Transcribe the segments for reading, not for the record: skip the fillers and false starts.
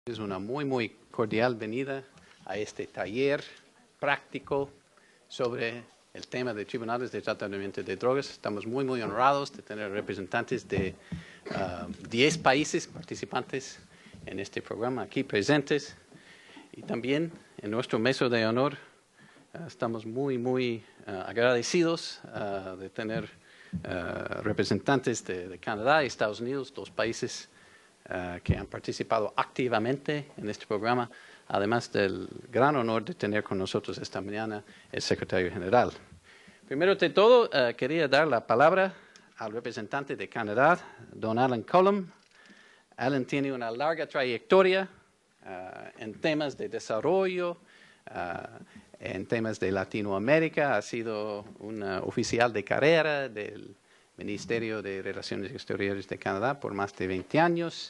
Es una muy cordial venida a este taller práctico sobre el tema de tribunales de tratamiento de drogas. Estamos muy honrados de tener representantes de 10 países participantes en este programa aquí presentes. Y también en nuestro mesa de honor estamos muy agradecidos de tener representantes de Canadá y Estados Unidos, dos países que han participado activamente en este programa, además del gran honor de tener con nosotros esta mañana el secretario general. Primero de todo, quería dar la palabra al representante de Canadá, don Alan Cullum. Alan tiene una larga trayectoria en temas de desarrollo, en temas de Latinoamérica. Ha sido un oficial de carrera del Ministerio de Relaciones Exteriores de Canadá por más de 20 años.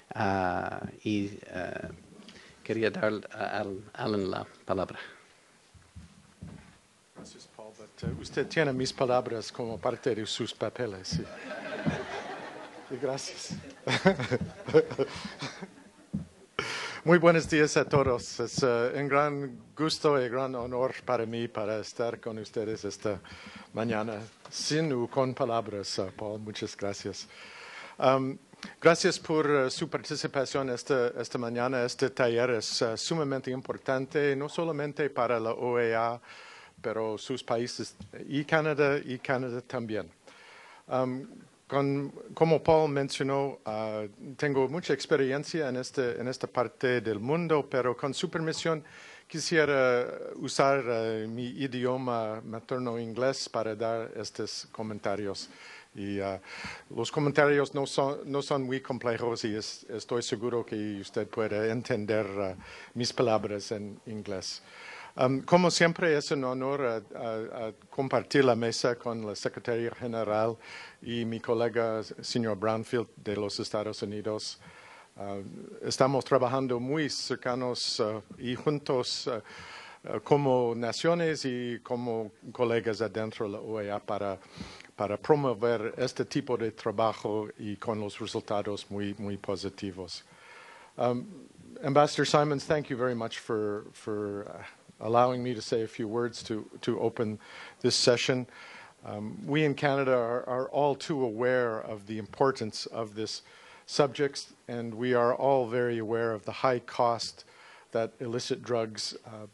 Quería dar a Alan la palabra. Gracias, Paul. Usted tiene mis palabras como parte de sus papeles. Sí. Y gracias. Muy buenos días a todos. Es un gran gusto y gran honor para mí para estar con ustedes esta mañana, sin o con palabras, Paul. Muchas gracias. Gracias por su participación esta mañana. Este taller es sumamente importante, no solamente para la OEA, pero sus países y Canadá también. Como Paul mencionó, tengo mucha experiencia en esta parte del mundo, pero con su permisión quisiera usar mi idioma materno inglés para dar estos comentarios. Y los comentarios no son muy complejos y estoy seguro que usted puede entender mis palabras en inglés. Como siempre, es un honor compartir la mesa con la Secretaria General y mi colega, señor Brownfield, de los Estados Unidos. Estamos trabajando muy cercanos y juntos como naciones y como colegas adentro de la OEA para promover este tipo de trabajo y con los resultados muy positivos. Ambassador Simons, thank you very much for allowing me to say a few words to open this session. We in Canada are all too aware of the importance of this subject, and we are all very aware of the high cost that illicit drugs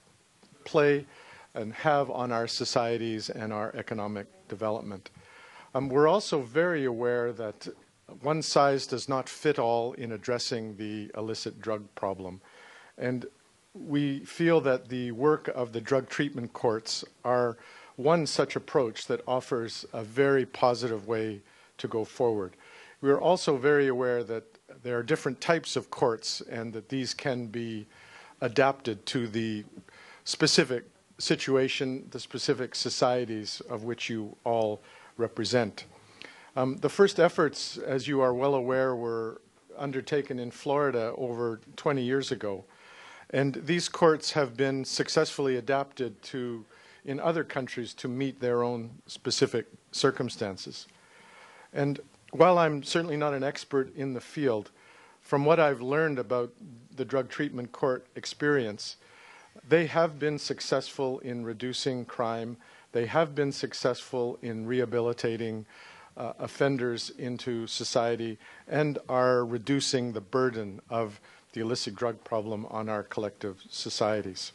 play and have on our societies and our economic development. We're also very aware that one size does not fit all in addressing the illicit drug problem. And we feel that the work of the drug treatment courts are one such approach that offers a very positive way to go forward. We are also very aware that there are different types of courts and that these can be adapted to the specific situation, the specific societies of which you all represent. The first efforts, as you are well aware, were undertaken in Florida over 20 years ago. And these courts have been successfully adapted in other countries to meet their own specific circumstances. And while I'm certainly not an expert in the field, from what I've learned about the drug treatment court experience, they have been successful in reducing crime. They have been successful in rehabilitating offenders into society and are reducing the burden of the illicit drug problem on our collective societies.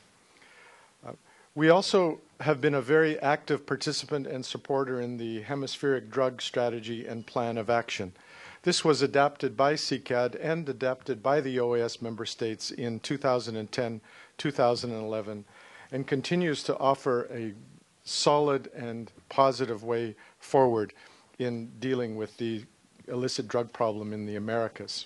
We also have been a very active participant and supporter in the Hemispheric Drug Strategy and Plan of Action. This was adapted by CCAD and adapted by the OAS member states in 2010, 2011, and continues to offer a solid and positive way forward in dealing with the illicit drug problem in the Americas.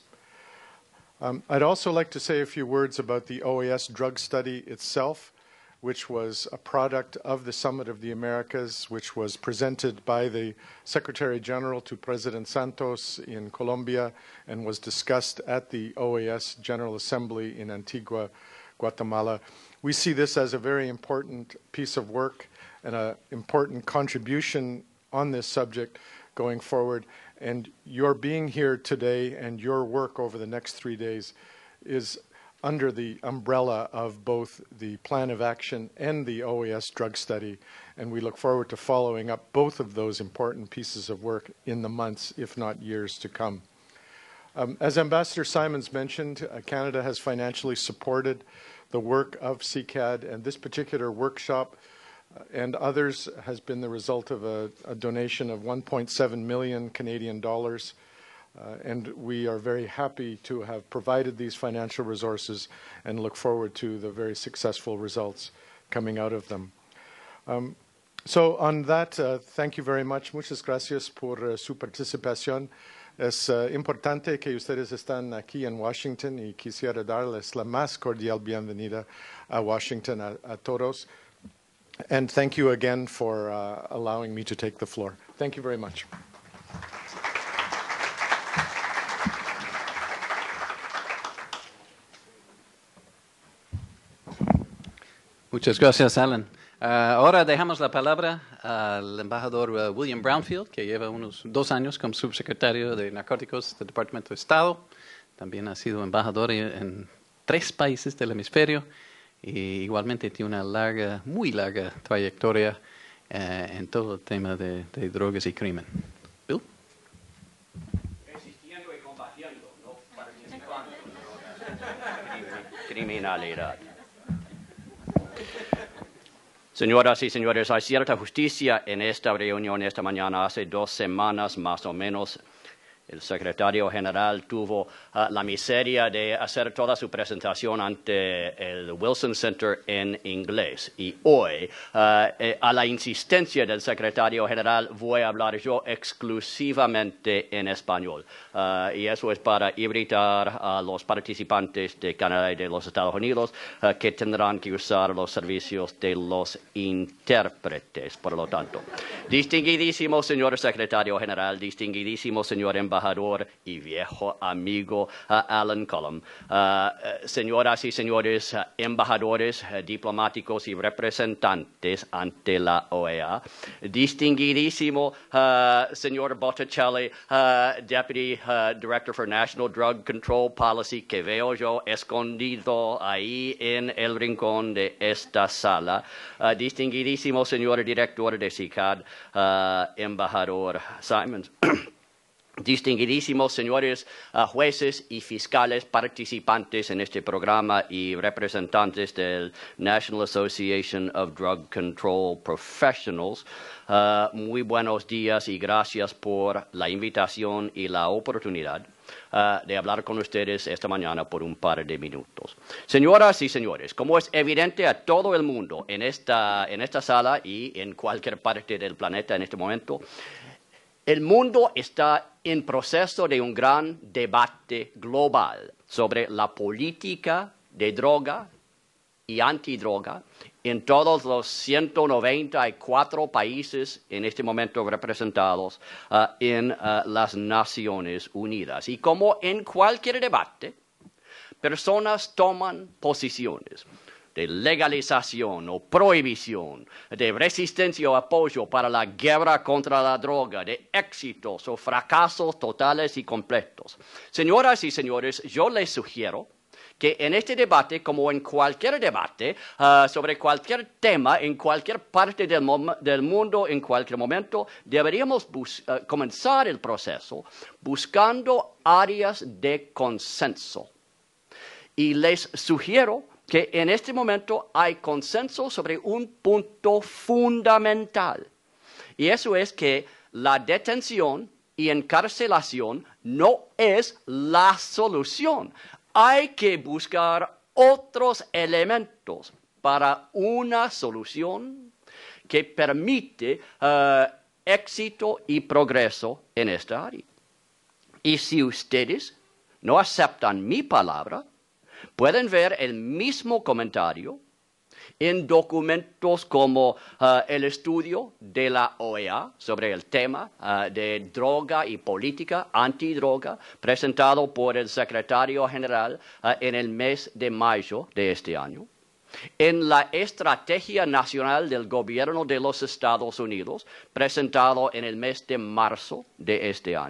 I'd also like to say a few words about the OAS drug study itself, which was a product of the Summit of the Americas, which was presented by the Secretary General to President Santos in Colombia and was discussed at the OAS General Assembly in Antigua, Guatemala. We see this as a very important piece of work and an important contribution on this subject going forward. And your being here today and your work over the next 3 days is under the umbrella of both the Plan of Action and the OAS drug study, and we look forward to following up both of those important pieces of work in the months, if not years, to come. As Ambassador Simons mentioned, Canada has financially supported the work of CICAD, and this particular workshop and others has been the result of a donation of 1.7 million Canadian dollars. And we are very happy to have provided these financial resources and look forward to the very successful results coming out of them. So on that, thank you very much. Muchas gracias por su participación. Es importante que ustedes están aquí en Washington y quisiera darles la más cordial bienvenida a Washington a todos. And thank you again for allowing me to take the floor. Thank you very much. Muchas gracias, Alan. Ahora dejamos la palabra al embajador William Brownfield, que lleva unos 2 años como subsecretario de Narcóticos del Departamento de Estado. También ha sido embajador en 3 países del hemisferio y igualmente tiene una muy larga trayectoria en todo el tema de drogas y crimen. Bill? Resistiendo y combatiendo, no participando en drogas, criminalidad. Señoras y señores, hay cierta justicia en esta reunión esta mañana. Hace 2 semanas más o menos, el secretario general tuvo la miseria de hacer toda su presentación ante el Wilson Center en inglés. Y hoy, a la insistencia del secretario general, voy a hablar yo exclusivamente en español. Y eso es para evitar a los participantes de Canadá y de los Estados Unidos que tendrán que usar los servicios de los intérpretes. Por lo tanto, distinguidísimo señor secretario general, distinguidísimo señor embajador y viejo amigo Alan Cullum, señoras y señores embajadores, diplomáticos y representantes ante la OEA, distinguidísimo señor Botticelli, Deputy Director for National Drug Control Policy, que veo yo escondido ahí en el rincón de esta sala, distinguidísimo señor director de CICAD, embajador Simons. Distinguidísimos señores jueces y fiscales participantes en este programa y representantes del National Association of Drug Control Professionals, muy buenos días y gracias por la invitación y la oportunidad de hablar con ustedes esta mañana por un par de minutos. Señoras y señores, como es evidente a todo el mundo en esta sala y en cualquier parte del planeta en este momento, el mundo está en proceso de un gran debate global sobre la política de droga y antidroga en todos los 194 países en este momento representados en las Naciones Unidas. Y como en cualquier debate, personas toman posiciones de legalización o prohibición, de resistencia o apoyo para la guerra contra la droga, de éxitos o fracasos totales y completos. Señoras y señores, yo les sugiero que en este debate, como en cualquier debate, sobre cualquier tema, en cualquier parte del mundo, en cualquier momento, deberíamos comenzar el proceso buscando áreas de consenso. Y les sugiero que en este momento hay consenso sobre un punto fundamental. Y eso es que la detención y encarcelación no es la solución. Hay que buscar otros elementos para una solución que permite éxito y progreso en esta área. Y si ustedes no aceptan mi palabra, pueden ver el mismo comentario en documentos como el estudio de la OEA sobre el tema de droga y política antidroga presentado por el secretario general en el mes de mayo de este año, en la Estrategia Nacional del Gobierno de los Estados Unidos presentado en el mes de marzo de este año,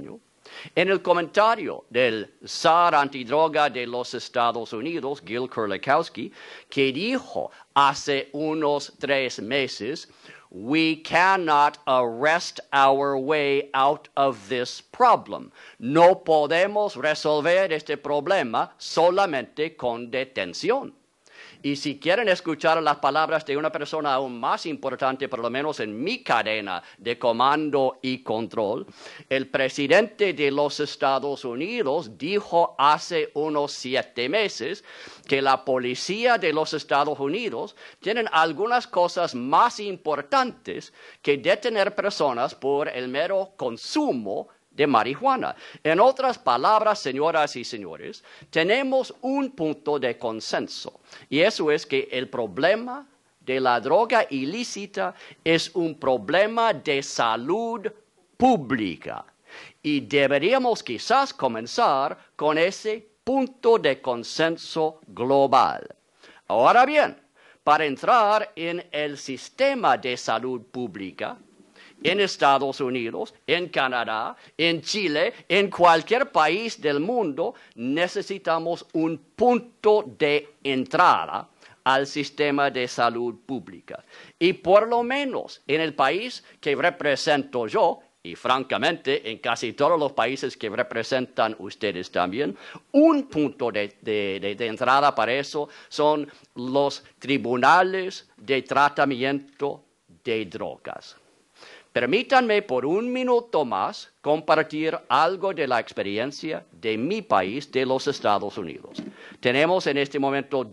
En el comentario del zar antidroga de los Estados Unidos, Gil Kurlikowski, que dijo hace unos 3 meses, "We cannot arrest our way out of this problem." No podemos resolver este problema solamente con detención. Y si quieren escuchar las palabras de una persona aún más importante, por lo menos en mi cadena de comando y control, el presidente de los Estados Unidos dijo hace unos 7 meses que la policía de los Estados Unidos tienen algunas cosas más importantes que detener personas por el mero consumo de marihuana. En otras palabras, señoras y señores, tenemos un punto de consenso, y eso es que el problema de la droga ilícita es un problema de salud pública, y deberíamos quizás comenzar con ese punto de consenso global. Ahora bien, para entrar en el sistema de salud pública, en Estados Unidos, en Canadá, en Chile, en cualquier país del mundo, necesitamos un punto de entrada al sistema de salud pública. Y por lo menos en el país que represento yo, y francamente en casi todos los países que representan ustedes también, un punto de entrada para eso son los tribunales de tratamiento de drogas. Permítanme por un minuto más compartir algo de la experiencia de mi país, de los Estados Unidos. Tenemos en este momento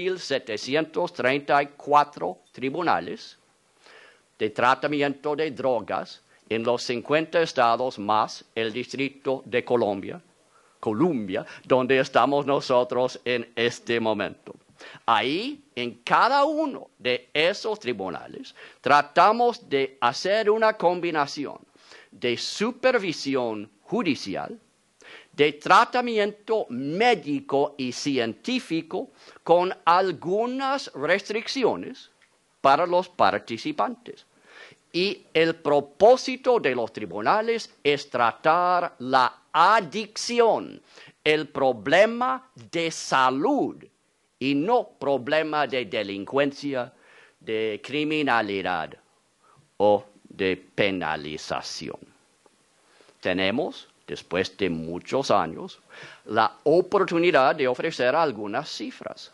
2,734 tribunales de tratamiento de drogas en los 50 estados más el Distrito de Columbia, donde estamos nosotros en este momento. Ahí, en cada uno de esos tribunales, tratamos de hacer una combinación de supervisión judicial, de tratamiento médico y científico con algunas restricciones para los participantes. Y el propósito de los tribunales es tratar la adicción, el problema de salud, y no problema de delincuencia, de criminalidad o de penalización. Tenemos, después de muchos años, la oportunidad de ofrecer algunas cifras.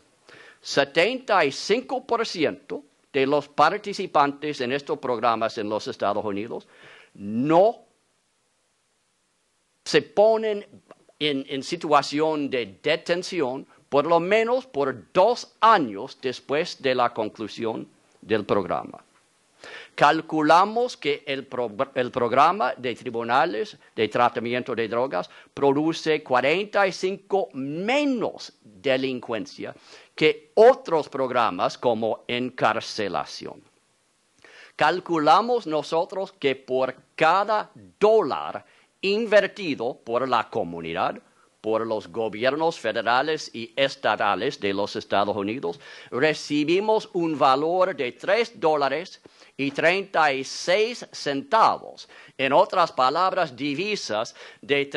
75% de los participantes en estos programas en los Estados Unidos no se ponen en situación de detención por lo menos por 2 años después de la conclusión del programa. Calculamos que el programa de tribunales de tratamiento de drogas produce 45 menos delincuencia que otros programas como encarcelación. Calculamos nosotros que por cada $1 invertido por la comunidad, por los gobiernos federales y estatales de los Estados Unidos, recibimos un valor de $3.36, en otras palabras, divisas de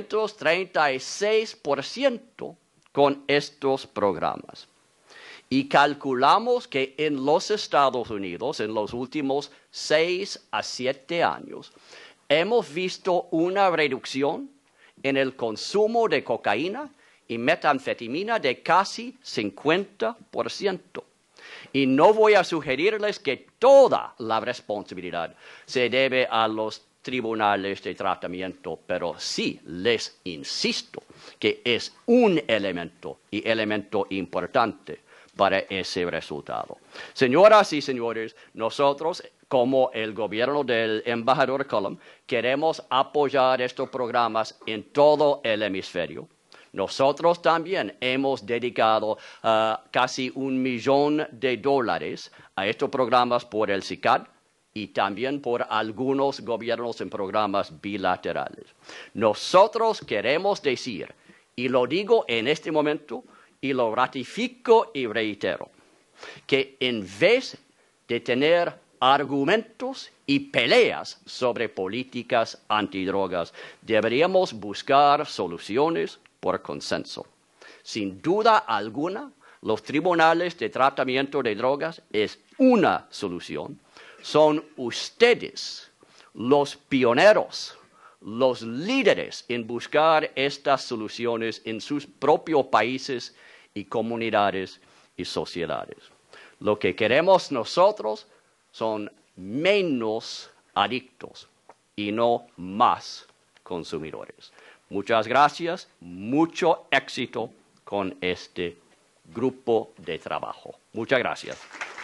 336% con estos programas. Y calculamos que en los Estados Unidos, en los últimos 6 a 7 años, hemos visto una reducción en el consumo de cocaína y metanfetamina de casi 50%. Y no voy a sugerirles que toda la responsabilidad se debe a los tribunales de tratamiento, pero sí les insisto que es un elemento y elemento importante para ese resultado. Señoras y señores, nosotros, como el gobierno del embajador Cullum, queremos apoyar estos programas en todo el hemisferio. Nosotros también hemos dedicado casi $1 millón a estos programas por el CICAD y también por algunos gobiernos en programas bilaterales. Nosotros queremos decir, y lo digo en este momento, y lo ratifico y reitero, que en vez de tener argumentos y peleas sobre políticas antidrogas. Deberíamos buscar soluciones por consenso. Sin duda alguna, los tribunales de tratamiento de drogas es una solución. Son ustedes los pioneros, los líderes en buscar estas soluciones en sus propios países y comunidades y sociedades. Lo que queremos nosotros son menos adictos y no más consumidores. Muchas gracias, mucho éxito con este grupo de trabajo. Muchas gracias.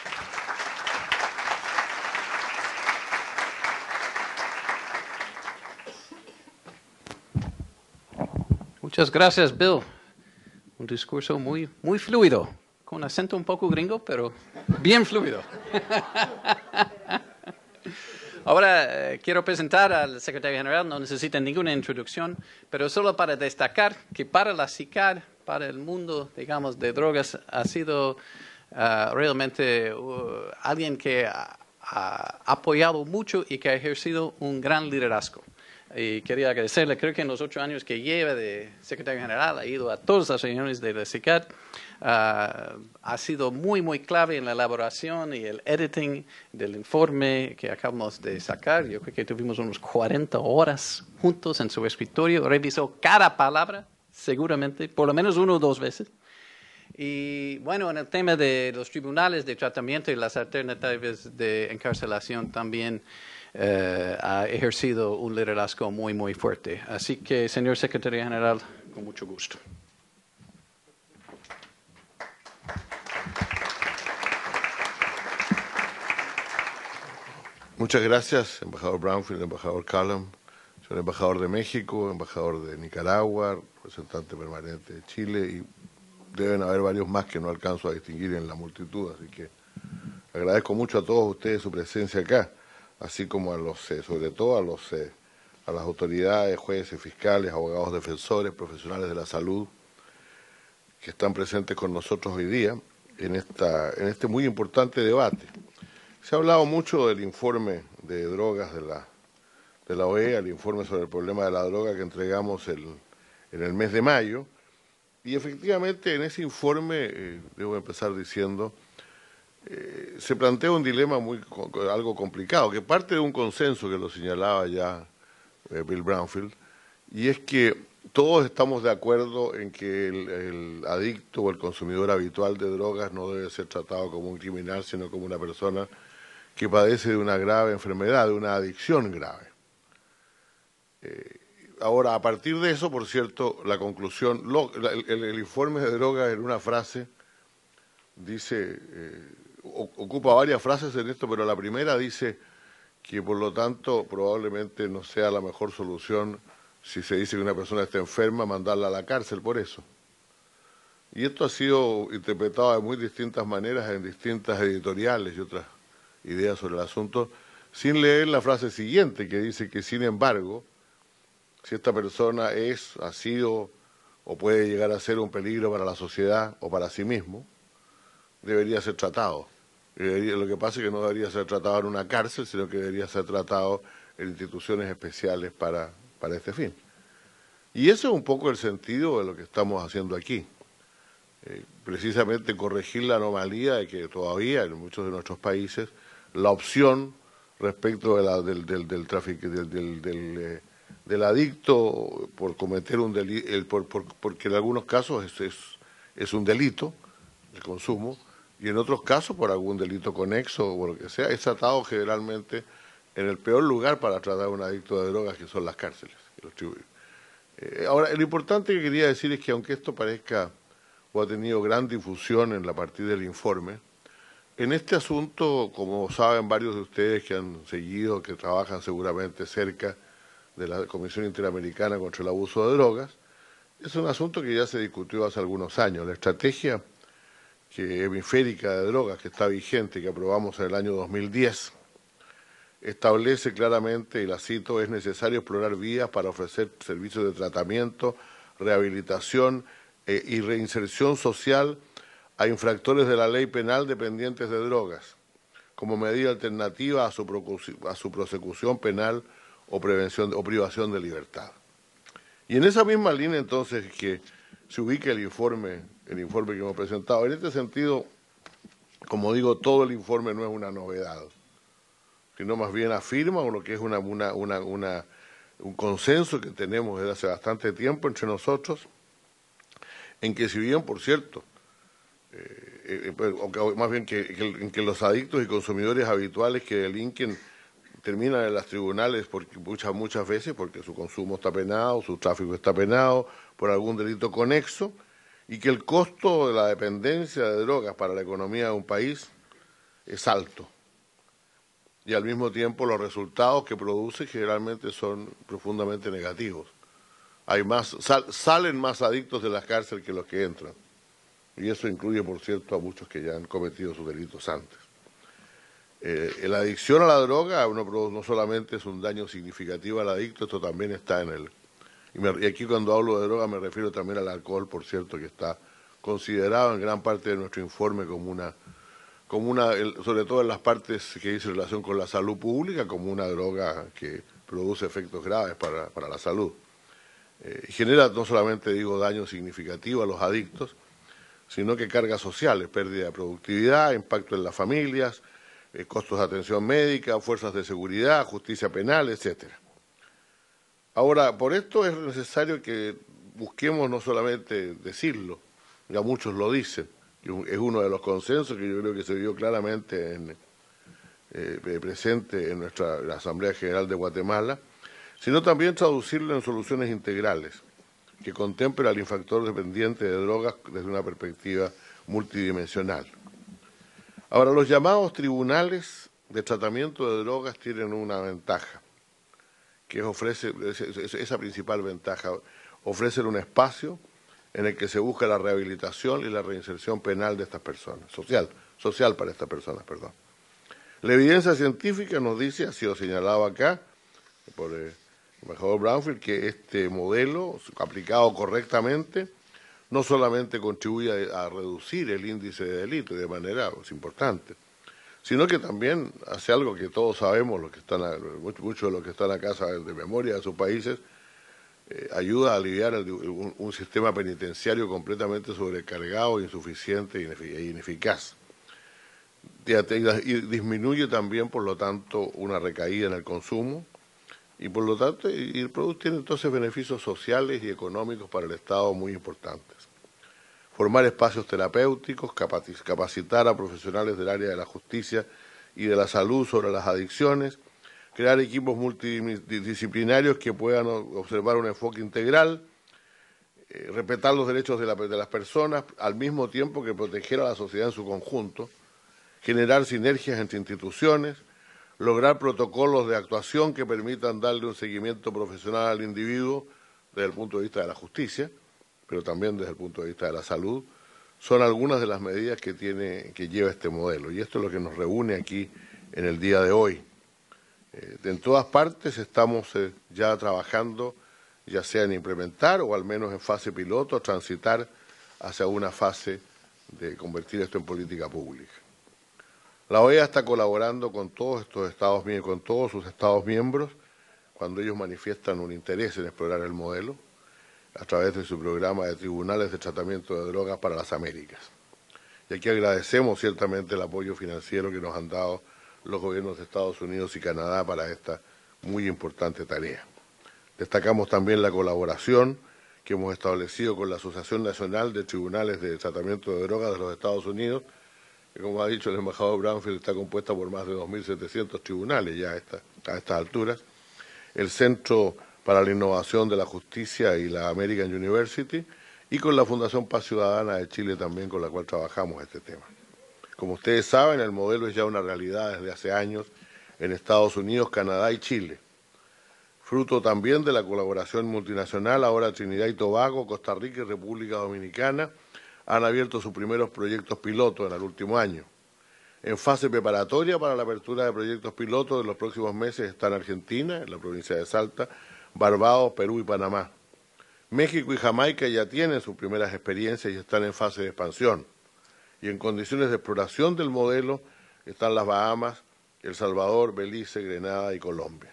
Muchas gracias, Bill. Un discurso muy fluido, con acento un poco gringo, pero bien fluido. Ahora quiero presentar al secretario general, no necesita ninguna introducción, pero solo para destacar que para la CICAR, para el mundo, digamos, de drogas, ha sido realmente alguien que ha apoyado mucho y que ha ejercido un gran liderazgo. Y quería agradecerle, creo que en los 8 años que lleva de secretario general, ha ido a todas las reuniones de la CICAR, ha sido muy clave en la elaboración y el editing del informe que acabamos de sacar. Yo creo que tuvimos unos 40 horas juntos en su escritorio, revisó cada palabra, seguramente, por lo menos 1 o 2 veces. Y bueno, en el tema de los tribunales de tratamiento y las alternativas de encarcelación también ha ejercido un liderazgo muy fuerte. Así que, señor secretario general, con mucho gusto. Muchas gracias, embajador Brownfield, embajador Callum, señor embajador de México, embajador de Nicaragua, representante permanente de Chile, y deben haber varios más que no alcanzo a distinguir en la multitud, así que agradezco mucho a todos ustedes su presencia acá, así como a los, sobre todo a las autoridades, jueces, fiscales, abogados defensores, profesionales de la salud, que están presentes con nosotros hoy día en este muy importante debate. Se ha hablado mucho del informe de drogas de la OEA, el informe sobre el problema de la droga que entregamos en el mes de mayo, y efectivamente en ese informe, debo empezar diciendo, se plantea un dilema algo complicado, que parte de un consenso que lo señalaba ya Bill Brownfield, y es que todos estamos de acuerdo en que el adicto o el consumidor habitual de drogas no debe ser tratado como un criminal, sino como una persona que padece de una grave enfermedad, de una adicción grave. Ahora, a partir de eso, por cierto, la conclusión, el informe de drogas en una frase dice, ocupa varias frases en esto, pero la primera dice que por lo tanto probablemente no sea la mejor solución si se dice que una persona está enferma, mandarla a la cárcel por eso. Y esto ha sido interpretado de muy distintas maneras en distintas editoriales y otras ideas sobre el asunto, sin leer la frase siguiente que dice que, sin embargo, si esta persona ha sido o puede llegar a ser un peligro para la sociedad o para sí mismo, debería ser tratado. Lo que pasa es que no debería ser tratado en una cárcel, sino que debería ser tratado en instituciones especiales para este fin. Y eso es un poco el sentido de lo que estamos haciendo aquí. Precisamente corregir la anomalía de que todavía en muchos de nuestros países la opción respecto de del tráfico del adicto por cometer un delito, porque en algunos casos es un delito el consumo, y en otros casos por algún delito conexo o lo que sea, es tratado generalmente en el peor lugar para tratar a un adicto de drogas, que son las cárceles. Ahora, lo importante que quería decir es que aunque esto parezca o ha tenido gran difusión en la partida del informe, en este asunto, como saben varios de ustedes que han seguido, que trabajan seguramente cerca de la Comisión Interamericana contra el Abuso de Drogas, es un asunto que ya se discutió hace algunos años. La estrategia hemisférica de drogas que está vigente, que aprobamos en el año 2010, establece claramente, y la cito, es necesario explorar vías para ofrecer servicios de tratamiento, rehabilitación y reinserción social a infractores de la ley penal dependientes de drogas, como medida alternativa a su prosecución penal o privación de libertad. Y en esa misma línea entonces que se ubica el informe que hemos presentado. En este sentido, como digo, todo el informe no es una novedad, sino más bien afirma lo que es un consenso que tenemos desde hace bastante tiempo entre nosotros, en que si bien, por cierto, más bien en que los adictos y consumidores habituales que delinquen terminan en los tribunales muchas veces porque su consumo está penado, su tráfico está penado por algún delito conexo, y que el costo de la dependencia de drogas para la economía de un país es alto. Y al mismo tiempo los resultados que produce generalmente son profundamente negativos. Salen más adictos de las cárceles que los que entran. Y eso incluye, por cierto, a muchos que ya han cometido sus delitos antes. La adicción a la droga no solamente es un daño significativo al adicto, esto también está en el... Y aquí cuando hablo de droga me refiero también al alcohol, por cierto, que está considerado en gran parte de nuestro informe sobre todo en las partes que dice relación con la salud pública, como una droga que produce efectos graves para la salud. Genera no solamente, digo, daño significativo a los adictos, sino que cargas sociales, pérdida de productividad, impacto en las familias, costos de atención médica, fuerzas de seguridad, justicia penal, etcétera. Ahora, por esto es necesario que busquemos no solamente decirlo, ya muchos lo dicen, es uno de los consensos que yo creo que se vio claramente presente en la Asamblea General de Guatemala, sino también traducirlo en soluciones integrales que contemplen al infractor dependiente de drogas desde una perspectiva multidimensional. Ahora, los llamados tribunales de tratamiento de drogas tienen una ventaja, que esa principal ventaja, ofrecen un espacio en el que se busca la rehabilitación y la reinserción penal de estas personas, social para estas personas, perdón. La evidencia científica nos dice, ha sido señalado acá por el embajador Brownfield, que este modelo, aplicado correctamente, no solamente contribuye a reducir el índice de delito de manera importante, sino que también hace algo que todos sabemos, muchos de los que están acá saben de memoria de sus países, ayuda a aliviar un sistema penitenciario completamente sobrecargado, insuficiente e ineficaz. Y disminuye también, por lo tanto, una recaída en el consumo, y por lo tanto, el producto tiene entonces beneficios sociales y económicos para el Estado muy importantes. Formar espacios terapéuticos, capacitar a profesionales del área de la justicia y de la salud sobre las adicciones, crear equipos multidisciplinarios que puedan observar un enfoque integral, respetar los derechos de las personas, al mismo tiempo que proteger a la sociedad en su conjunto, generar sinergias entre instituciones, lograr protocolos de actuación que permitan darle un seguimiento profesional al individuo desde el punto de vista de la justicia, pero también desde el punto de vista de la salud, son algunas de las medidas que lleva este modelo. Y esto es lo que nos reúne aquí en el día de hoy. En todas partes estamos ya trabajando, ya sea en implementar o al menos en fase piloto, transitar hacia una fase de convertir esto en política pública. La OEA está colaborando con todos sus Estados miembros cuando ellos manifiestan un interés en explorar el modelo a través de su programa de tribunales de tratamiento de drogas para las Américas. Y aquí agradecemos ciertamente el apoyo financiero que nos han dado los gobiernos de Estados Unidos y Canadá para esta muy importante tarea. Destacamos también la colaboración que hemos establecido con la Asociación Nacional de Tribunales de Tratamiento de Drogas de los Estados Unidos, que, como ha dicho el embajador Brownfield, está compuesta por más de 2.700 tribunales ya a estas alturas, el Centro para la Innovación de la Justicia y la American University, y con la Fundación Paz Ciudadana de Chile también, con la cual trabajamos este tema. Como ustedes saben, el modelo es ya una realidad desde hace años en Estados Unidos, Canadá y Chile. Fruto también de la colaboración multinacional, ahora Trinidad y Tobago, Costa Rica y República Dominicana han abierto sus primeros proyectos pilotos en el último año. En fase preparatoria para la apertura de proyectos pilotos en los próximos meses están Argentina, en la provincia de Salta, Barbados, Perú y Panamá. México y Jamaica ya tienen sus primeras experiencias y están en fase de expansión. Y en condiciones de exploración del modelo, están las Bahamas, El Salvador, Belice, Grenada y Colombia.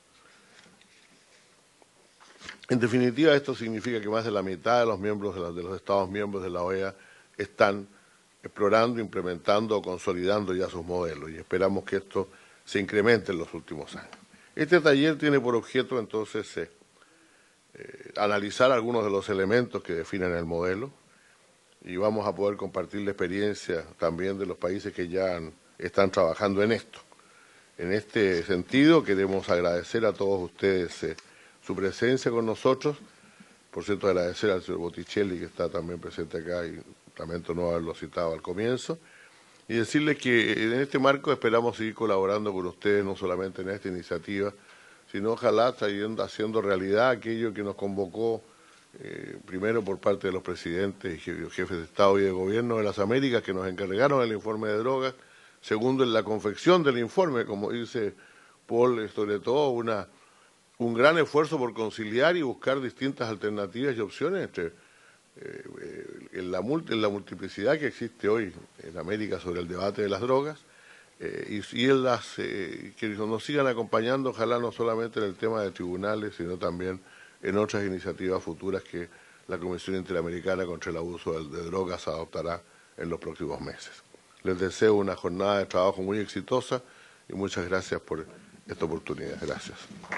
En definitiva, esto significa que más de la mitad de los miembros de los Estados miembros de la OEA están explorando, implementando o consolidando ya sus modelos y esperamos que esto se incremente en los últimos años. Este taller tiene por objeto entonces analizar algunos de los elementos que definen el modelo y vamos a poder compartir la experiencia también de los países que ya están trabajando en esto. En este sentido, queremos agradecer a todos ustedes su presencia con nosotros. Por cierto, agradecer al señor Botticelli, que está también presente acá, y lamento no haberlo citado al comienzo, y decirles que en este marco esperamos seguir colaborando con ustedes, no solamente en esta iniciativa, sino ojalá haciendo realidad aquello que nos convocó primero por parte de los presidentes y jefes de Estado y de Gobierno de las Américas, que nos encargaron el informe de drogas. Segundo, en la confección del informe, como dice Paul, sobre todo un gran esfuerzo por conciliar y buscar distintas alternativas y opciones entre en la multiplicidad que existe hoy en América sobre el debate de las drogas y en que nos sigan acompañando, ojalá no solamente en el tema de tribunales, sino también en otras iniciativas futuras que la Comisión Interamericana contra el Abuso de Drogas adoptará en los próximos meses. Les deseo una jornada de trabajo muy exitosa y muchas gracias por esta oportunidad. Gracias.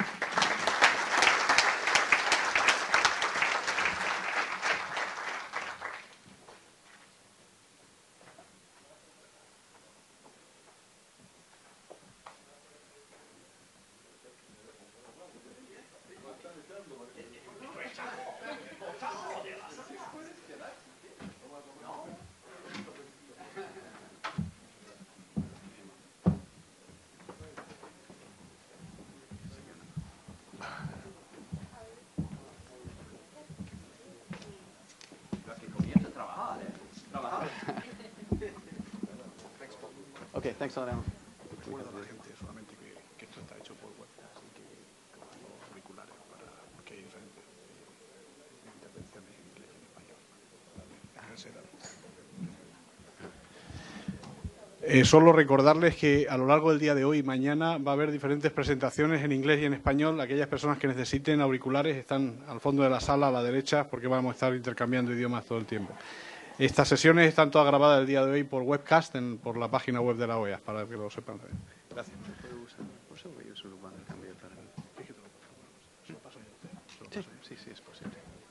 Okay, thanks a lot, Alan. Recuerdo a la gente solamente que esto está hecho por web, así que con los auriculares, porque hay diferentes intervenciones en inglés y en español. Solo recordarles que a lo largo del día de hoy y mañana va a haber diferentes presentaciones en inglés y en español. Aquellas personas que necesiten auriculares están al fondo de la sala, a la derecha, porque vamos a estar intercambiando idiomas todo el tiempo. Estas sesiones están todas grabadas el día de hoy por webcast por la página web de la OEA, para que lo sepan. Gracias. Sí, es posible.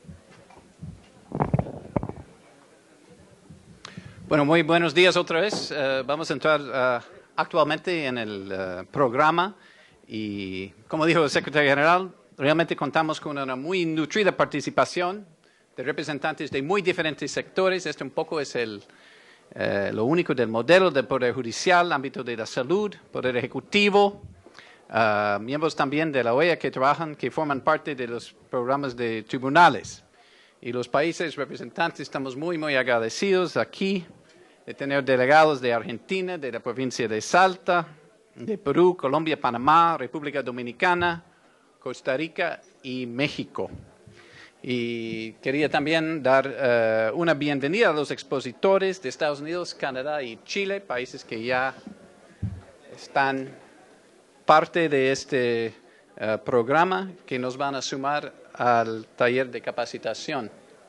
Bueno, muy buenos días otra vez. Vamos a entrar actualmente en el programa y, como dijo el secretario general, realmente contamos con una muy nutrida participación de representantes de muy diferentes sectores. Este un poco es lo único del modelo del Poder Judicial, ámbito de la salud, Poder Ejecutivo, miembros también de la OEA que forman parte de los programas de tribunales. Y los países representantes estamos muy, muy agradecidos aquí de tener delegados de Argentina, de la provincia de Salta, de Perú, Colombia, Panamá, República Dominicana, Costa Rica y México. Y quería también dar una bienvenida a los expositores de Estados Unidos, Canadá y Chile, países que ya están parte de este programa que nos van a sumar al taller de capacitación.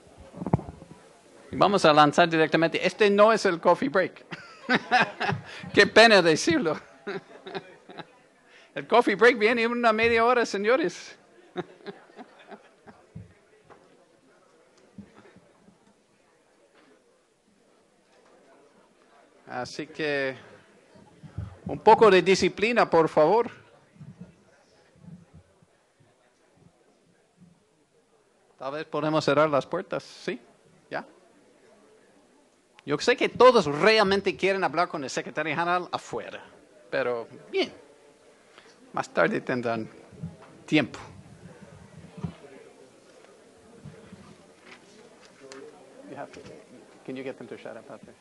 Vamos a lanzar directamente. Este no es el coffee break. Qué pena decirlo. El coffee break viene en una media hora, señores. Así que un poco de disciplina, por favor. Tal vez podemos cerrar las puertas, ¿sí? ¿Ya? Yo sé que todos realmente quieren hablar con el secretario general afuera, pero bien, más tarde tendrán tiempo. Can you get them to shut up out there?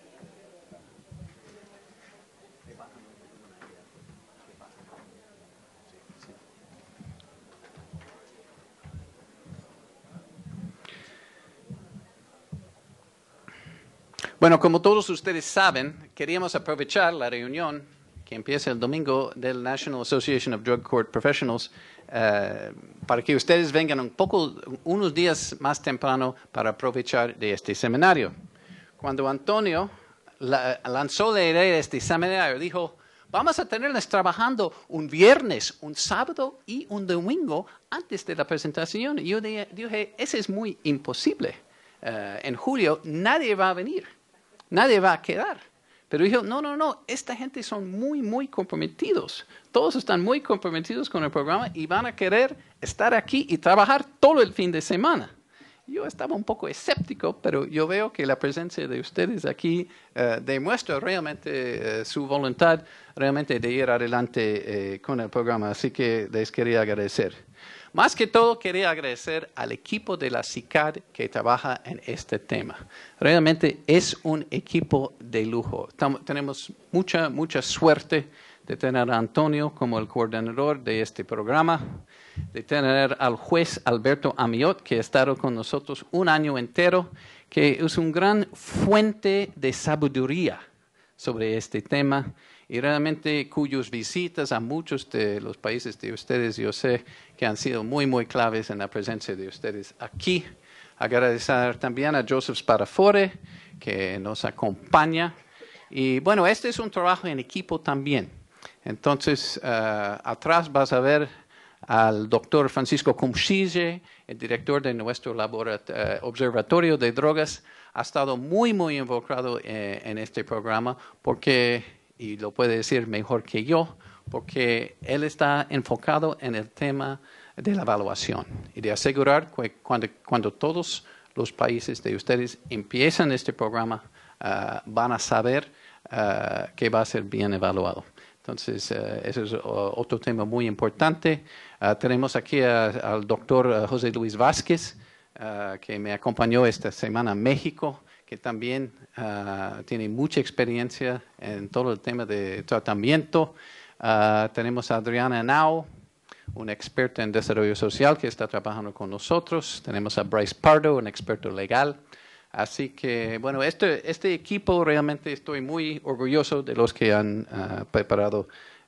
Bueno, como todos ustedes saben, queríamos aprovechar la reunión que empieza el domingo del National Association of Drug Court Professionals, para que ustedes vengan unos días más temprano para aprovechar de este seminario. Cuando Antonio lanzó la idea de este seminario, dijo, vamos a tenerles trabajando un viernes, un sábado y un domingo antes de la presentación. Y yo dije, eso es muy imposible. En julio nadie va a venir, nadie va a quedar. Pero dijo, no, esta gente son muy comprometidos. Todos están muy comprometidos con el programa y van a querer estar aquí y trabajar todo el fin de semana. Yo estaba un poco escéptico, pero yo veo que la presencia de ustedes aquí demuestra realmente su voluntad realmente de ir adelante con el programa. Así que les quería agradecer. Más que todo, quería agradecer al equipo de la CICAD que trabaja en este tema. Realmente es un equipo de lujo. Tenemos mucha suerte de tener a Antonio como el coordinador de este programa, de tener al juez Alberto Amiot, que ha estado con nosotros un año entero, que es una gran fuente de sabiduría sobre este tema y realmente cuyas visitas a muchos de los países de ustedes, yo sé que han sido muy claves en la presencia de ustedes aquí. Agradecer también a Joseph Spadafore, que nos acompaña. Y bueno, este es un trabajo en equipo también. Entonces, atrás vas a ver al doctor Francisco Kumshije, el director de nuestro observatorio de drogas. Ha estado muy involucrado en este programa porque, y lo puede decir mejor que yo, porque él está enfocado en el tema de la evaluación y de asegurar que cuando todos los países de ustedes empiezan este programa, van a saber que va a ser bien evaluado. Entonces, ese es otro tema muy importante. Tenemos aquí al doctor José Luis Vázquez, que me acompañó esta semana a México, que también tiene mucha experiencia en todo el tema de tratamiento. Tenemos a Adriana Henao, una experta en desarrollo social que está trabajando con nosotros. Tenemos a Bryce Pardo, un experto legal. Así que, bueno, este equipo realmente estoy muy orgulloso de los que han preparado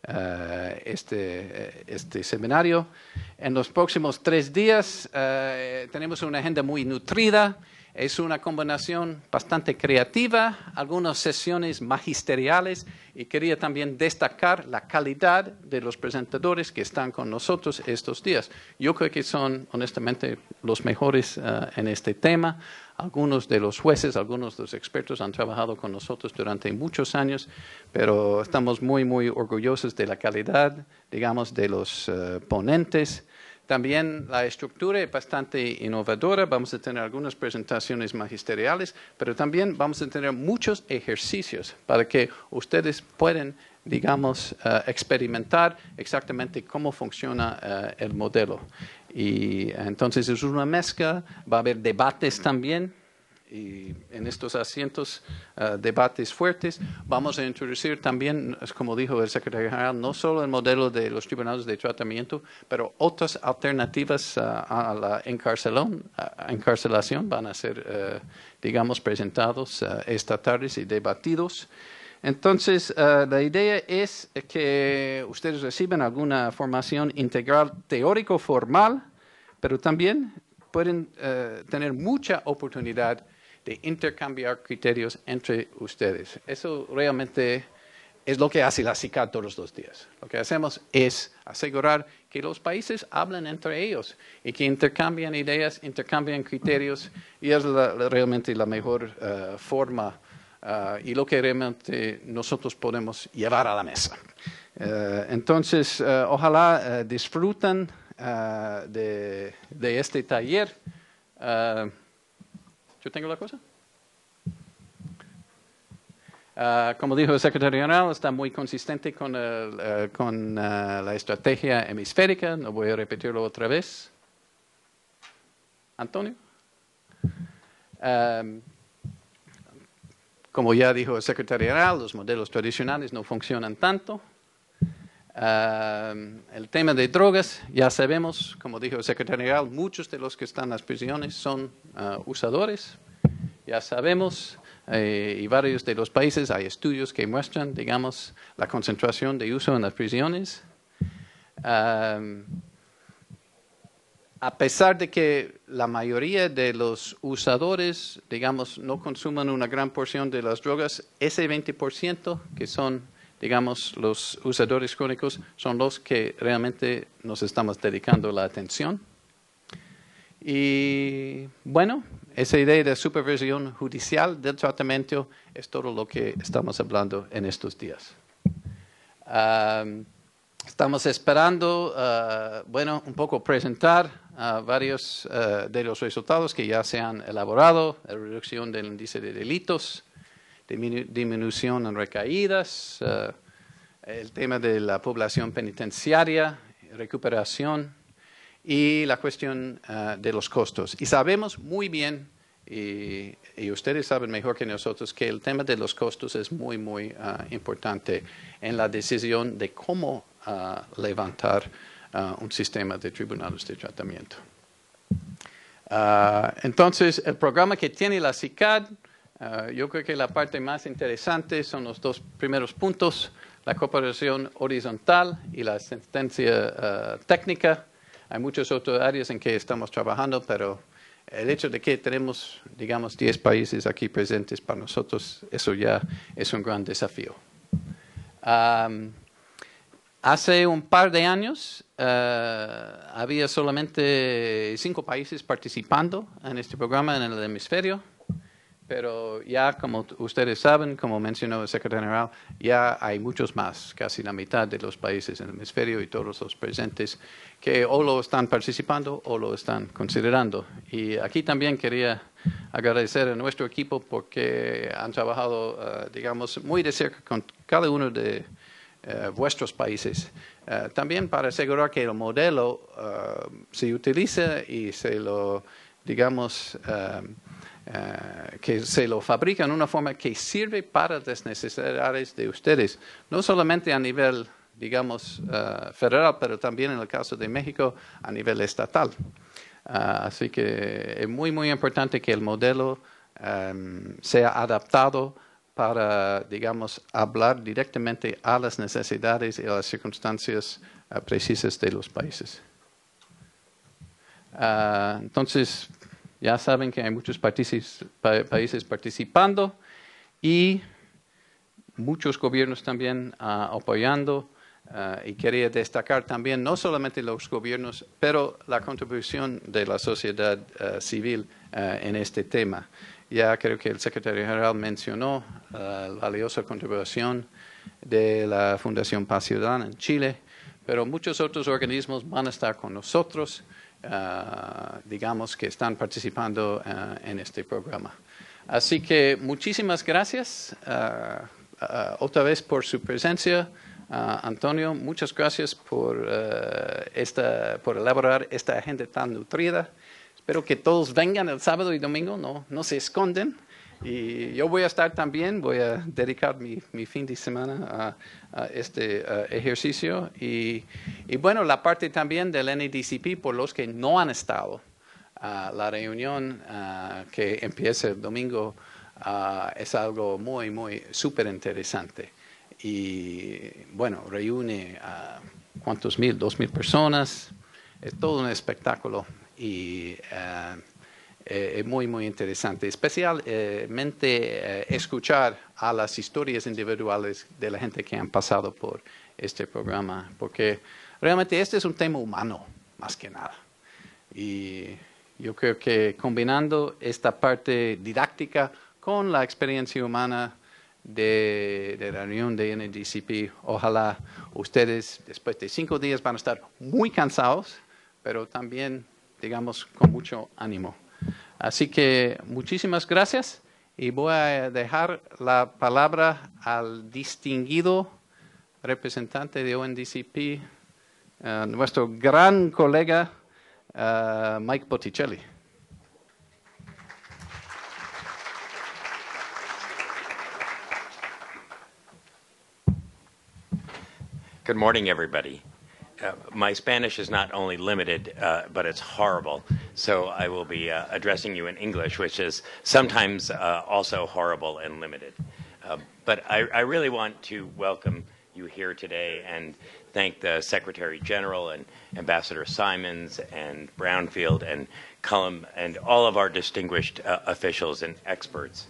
este seminario. En los próximos 3 días tenemos una agenda muy nutrida. Es una combinación bastante creativa, algunas sesiones magisteriales y quería también destacar la calidad de los presentadores que están con nosotros estos días. Yo creo que son honestamente los mejores en este tema. Algunos de los jueces, algunos de los expertos han trabajado con nosotros durante muchos años, pero estamos muy orgullosos de la calidad, digamos, de los ponentes. También la estructura es bastante innovadora. Vamos a tener algunas presentaciones magisteriales, pero también vamos a tener muchos ejercicios para que ustedes puedan, digamos, experimentar exactamente cómo funciona el modelo. Y entonces es una mezcla, va a haber debates también. Y en estos asientos, debates fuertes. Vamos a introducir también, como dijo el secretario general, no solo el modelo de los tribunales de tratamiento, pero otras alternativas a la encarcelación van a ser, digamos, presentados esta tarde y debatidos. Entonces, la idea es que ustedes reciban alguna formación integral teórico-formal, pero también pueden tener mucha oportunidad de intercambiar criterios entre ustedes. Eso realmente es lo que hace la CICAD todos los días. Lo que hacemos es asegurar que los países hablen entre ellos y que intercambian ideas, intercambian criterios, y es realmente la mejor forma y lo que realmente nosotros podemos llevar a la mesa. Entonces, ojalá disfruten de este taller. ¿Yo tengo la cosa? Como dijo el secretario general, está muy consistente con la estrategia hemisférica. No voy a repetirlo otra vez. Antonio. Como ya dijo el secretario general, los modelos tradicionales no funcionan tanto. El tema de drogas, ya sabemos, como dijo el secretario general, muchos de los que están en las prisiones son usadores. Ya sabemos, y varios de los países hay estudios que muestran, digamos, la concentración de uso en las prisiones. A pesar de que la mayoría de los usadores, digamos, no consuman una gran porción de las drogas, ese 20% que son, digamos, los usadores crónicos, son los que realmente nos estamos dedicando la atención. Y bueno, esa idea de supervisión judicial del tratamiento es todo lo que estamos hablando en estos días. Estamos esperando, bueno, un poco presentar varios de los resultados que ya se han elaborado, la reducción del índice de delitos, disminución en recaídas, el tema de la población penitenciaria, recuperación y la cuestión de los costos. Y sabemos muy bien, y ustedes saben mejor que nosotros, que el tema de los costos es muy, muy importante en la decisión de cómo levantar un sistema de tribunales de tratamiento. Entonces, el programa que tiene la CICAD, yo creo que la parte más interesante son los dos primeros puntos, la cooperación horizontal y la asistencia técnica. Hay muchas otras áreas en que estamos trabajando, pero el hecho de que tenemos, digamos, 10 países aquí presentes para nosotros, eso ya es un gran desafío. Hace un par de años había solamente 5 países participando en este programa en el hemisferio, pero ya como ustedes saben, como mencionó el secretario general, ya hay muchos más, casi la mitad de los países en el hemisferio y todos los presentes que o lo están participando o lo están considerando. Y aquí también quería agradecer a nuestro equipo porque han trabajado, digamos, muy de cerca con cada uno de vuestros países, también para asegurar que el modelo se utiliza y se lo, digamos, que se lo fabrica en una forma que sirve para las necesidades de ustedes, no solamente a nivel, digamos, federal, pero también en el caso de México a nivel estatal. Así que es muy, muy importante que el modelo sea adaptado para, digamos, hablar directamente a las necesidades y a las circunstancias precisas de los países. Entonces, ya saben que hay muchos países participando y muchos gobiernos también apoyando. Y quería destacar también no solamente los gobiernos, pero la contribución de la sociedad civil en este tema. Ya creo que el secretario general mencionó la valiosa contribución de la Fundación Paz Ciudadana en Chile, pero muchos otros organismos van a estar con nosotros, digamos, que están participando en este programa. Así que muchísimas gracias otra vez por su presencia. Antonio, muchas gracias por elaborar esta agenda tan nutrida. Espero que todos vengan el sábado y domingo, no se esconden. Y yo voy a estar también, voy a dedicar mi fin de semana a este ejercicio. Y bueno, la parte también del NADCP, por los que no han estado, la reunión que empieza el domingo es algo muy, muy súper interesante. Y bueno, reúne a ¿cuántos mil? 2,000 personas. Es todo un espectáculo y es muy, muy interesante. Especialmente escuchar a las historias individuales de la gente que han pasado por este programa, porque realmente este es un tema humano, más que nada. Y yo creo que combinando esta parte didáctica con la experiencia humana de la reunión de NADCP, ojalá ustedes después de 5 días van a estar muy cansados, pero también, digamos, con mucho ánimo. Así que muchísimas gracias y voy a dejar la palabra al distinguido representante de UNDCP, nuestro gran colega Mike Botticelli. Good morning, everybody. My Spanish is not only limited, but it's horrible. So I will be addressing you in English, which is sometimes also horrible and limited. But I really want to welcome you here today and thank the Secretary General and Ambassador Simons and Brownfield and Cullum and all of our distinguished officials and experts.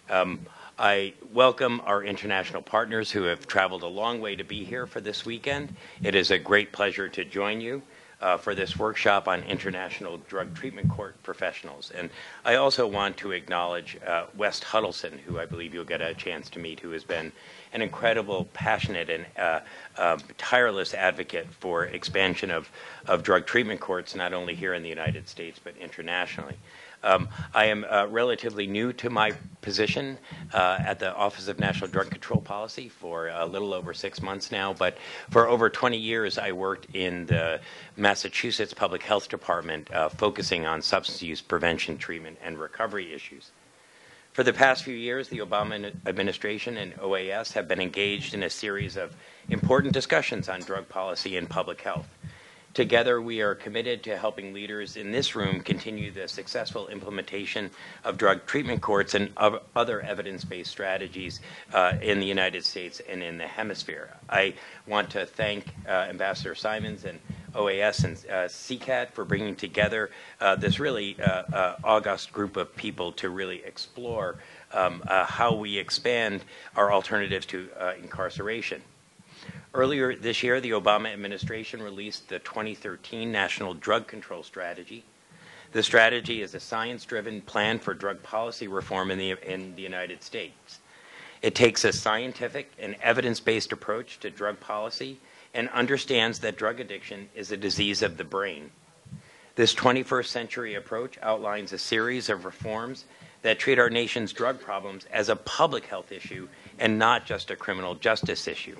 I welcome our international partners who have traveled a long way to be here for this weekend. It is a great pleasure to join you for this workshop on international drug treatment court professionals. And I also want to acknowledge West Huddleston, who I believe you'll get a chance to meet, who has been an incredible, passionate, and tireless advocate for expansion of drug treatment courts, not only here in the United States, but internationally. I am relatively new to my position at the Office of National Drug Control Policy for a little over 6 months now, but for over 20 years I worked in the Massachusetts Public Health Department focusing on substance use prevention, treatment, and recovery issues. For the past few years, the Obama administration and OAS have been engaged in a series of important discussions on drug policy and public health. Together, we are committed to helping leaders in this room continue the successful implementation of drug treatment courts and other evidence-based strategies in the United States and in the hemisphere. I want to thank Ambassador Simons and OAS and CCAT for bringing together this really august group of people to really explore how we expand our alternatives to incarceration. Earlier this year, the Obama administration released the 2013 National Drug Control Strategy. The strategy is a science-driven plan for drug policy reform in the United States. It takes a scientific and evidence-based approach to drug policy and understands that drug addiction is a disease of the brain. This 21st century approach outlines a series of reforms that treat our nation's drug problems as a public health issue and not just a criminal justice issue.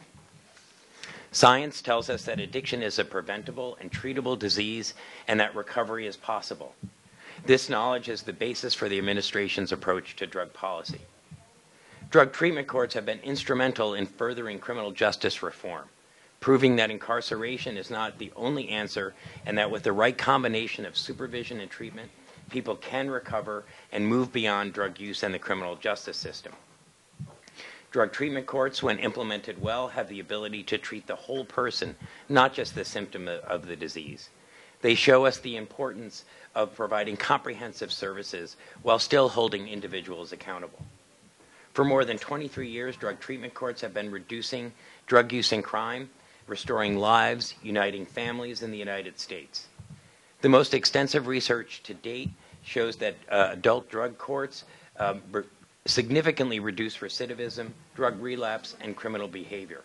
Science tells us that addiction is a preventable and treatable disease and that recovery is possible. This knowledge is the basis for the administration's approach to drug policy. Drug treatment courts have been instrumental in furthering criminal justice reform, proving that incarceration is not the only answer and that with the right combination of supervision and treatment, people can recover and move beyond drug use and the criminal justice system. Drug treatment courts, when implemented well, have the ability to treat the whole person, not just the symptom of the disease. They show us the importance of providing comprehensive services while still holding individuals accountable. For more than 23 years, drug treatment courts have been reducing drug use and crime, restoring lives, uniting families in the United States. The most extensive research to date shows that adult drug courts significantly reduce recidivism, drug relapse, and criminal behavior.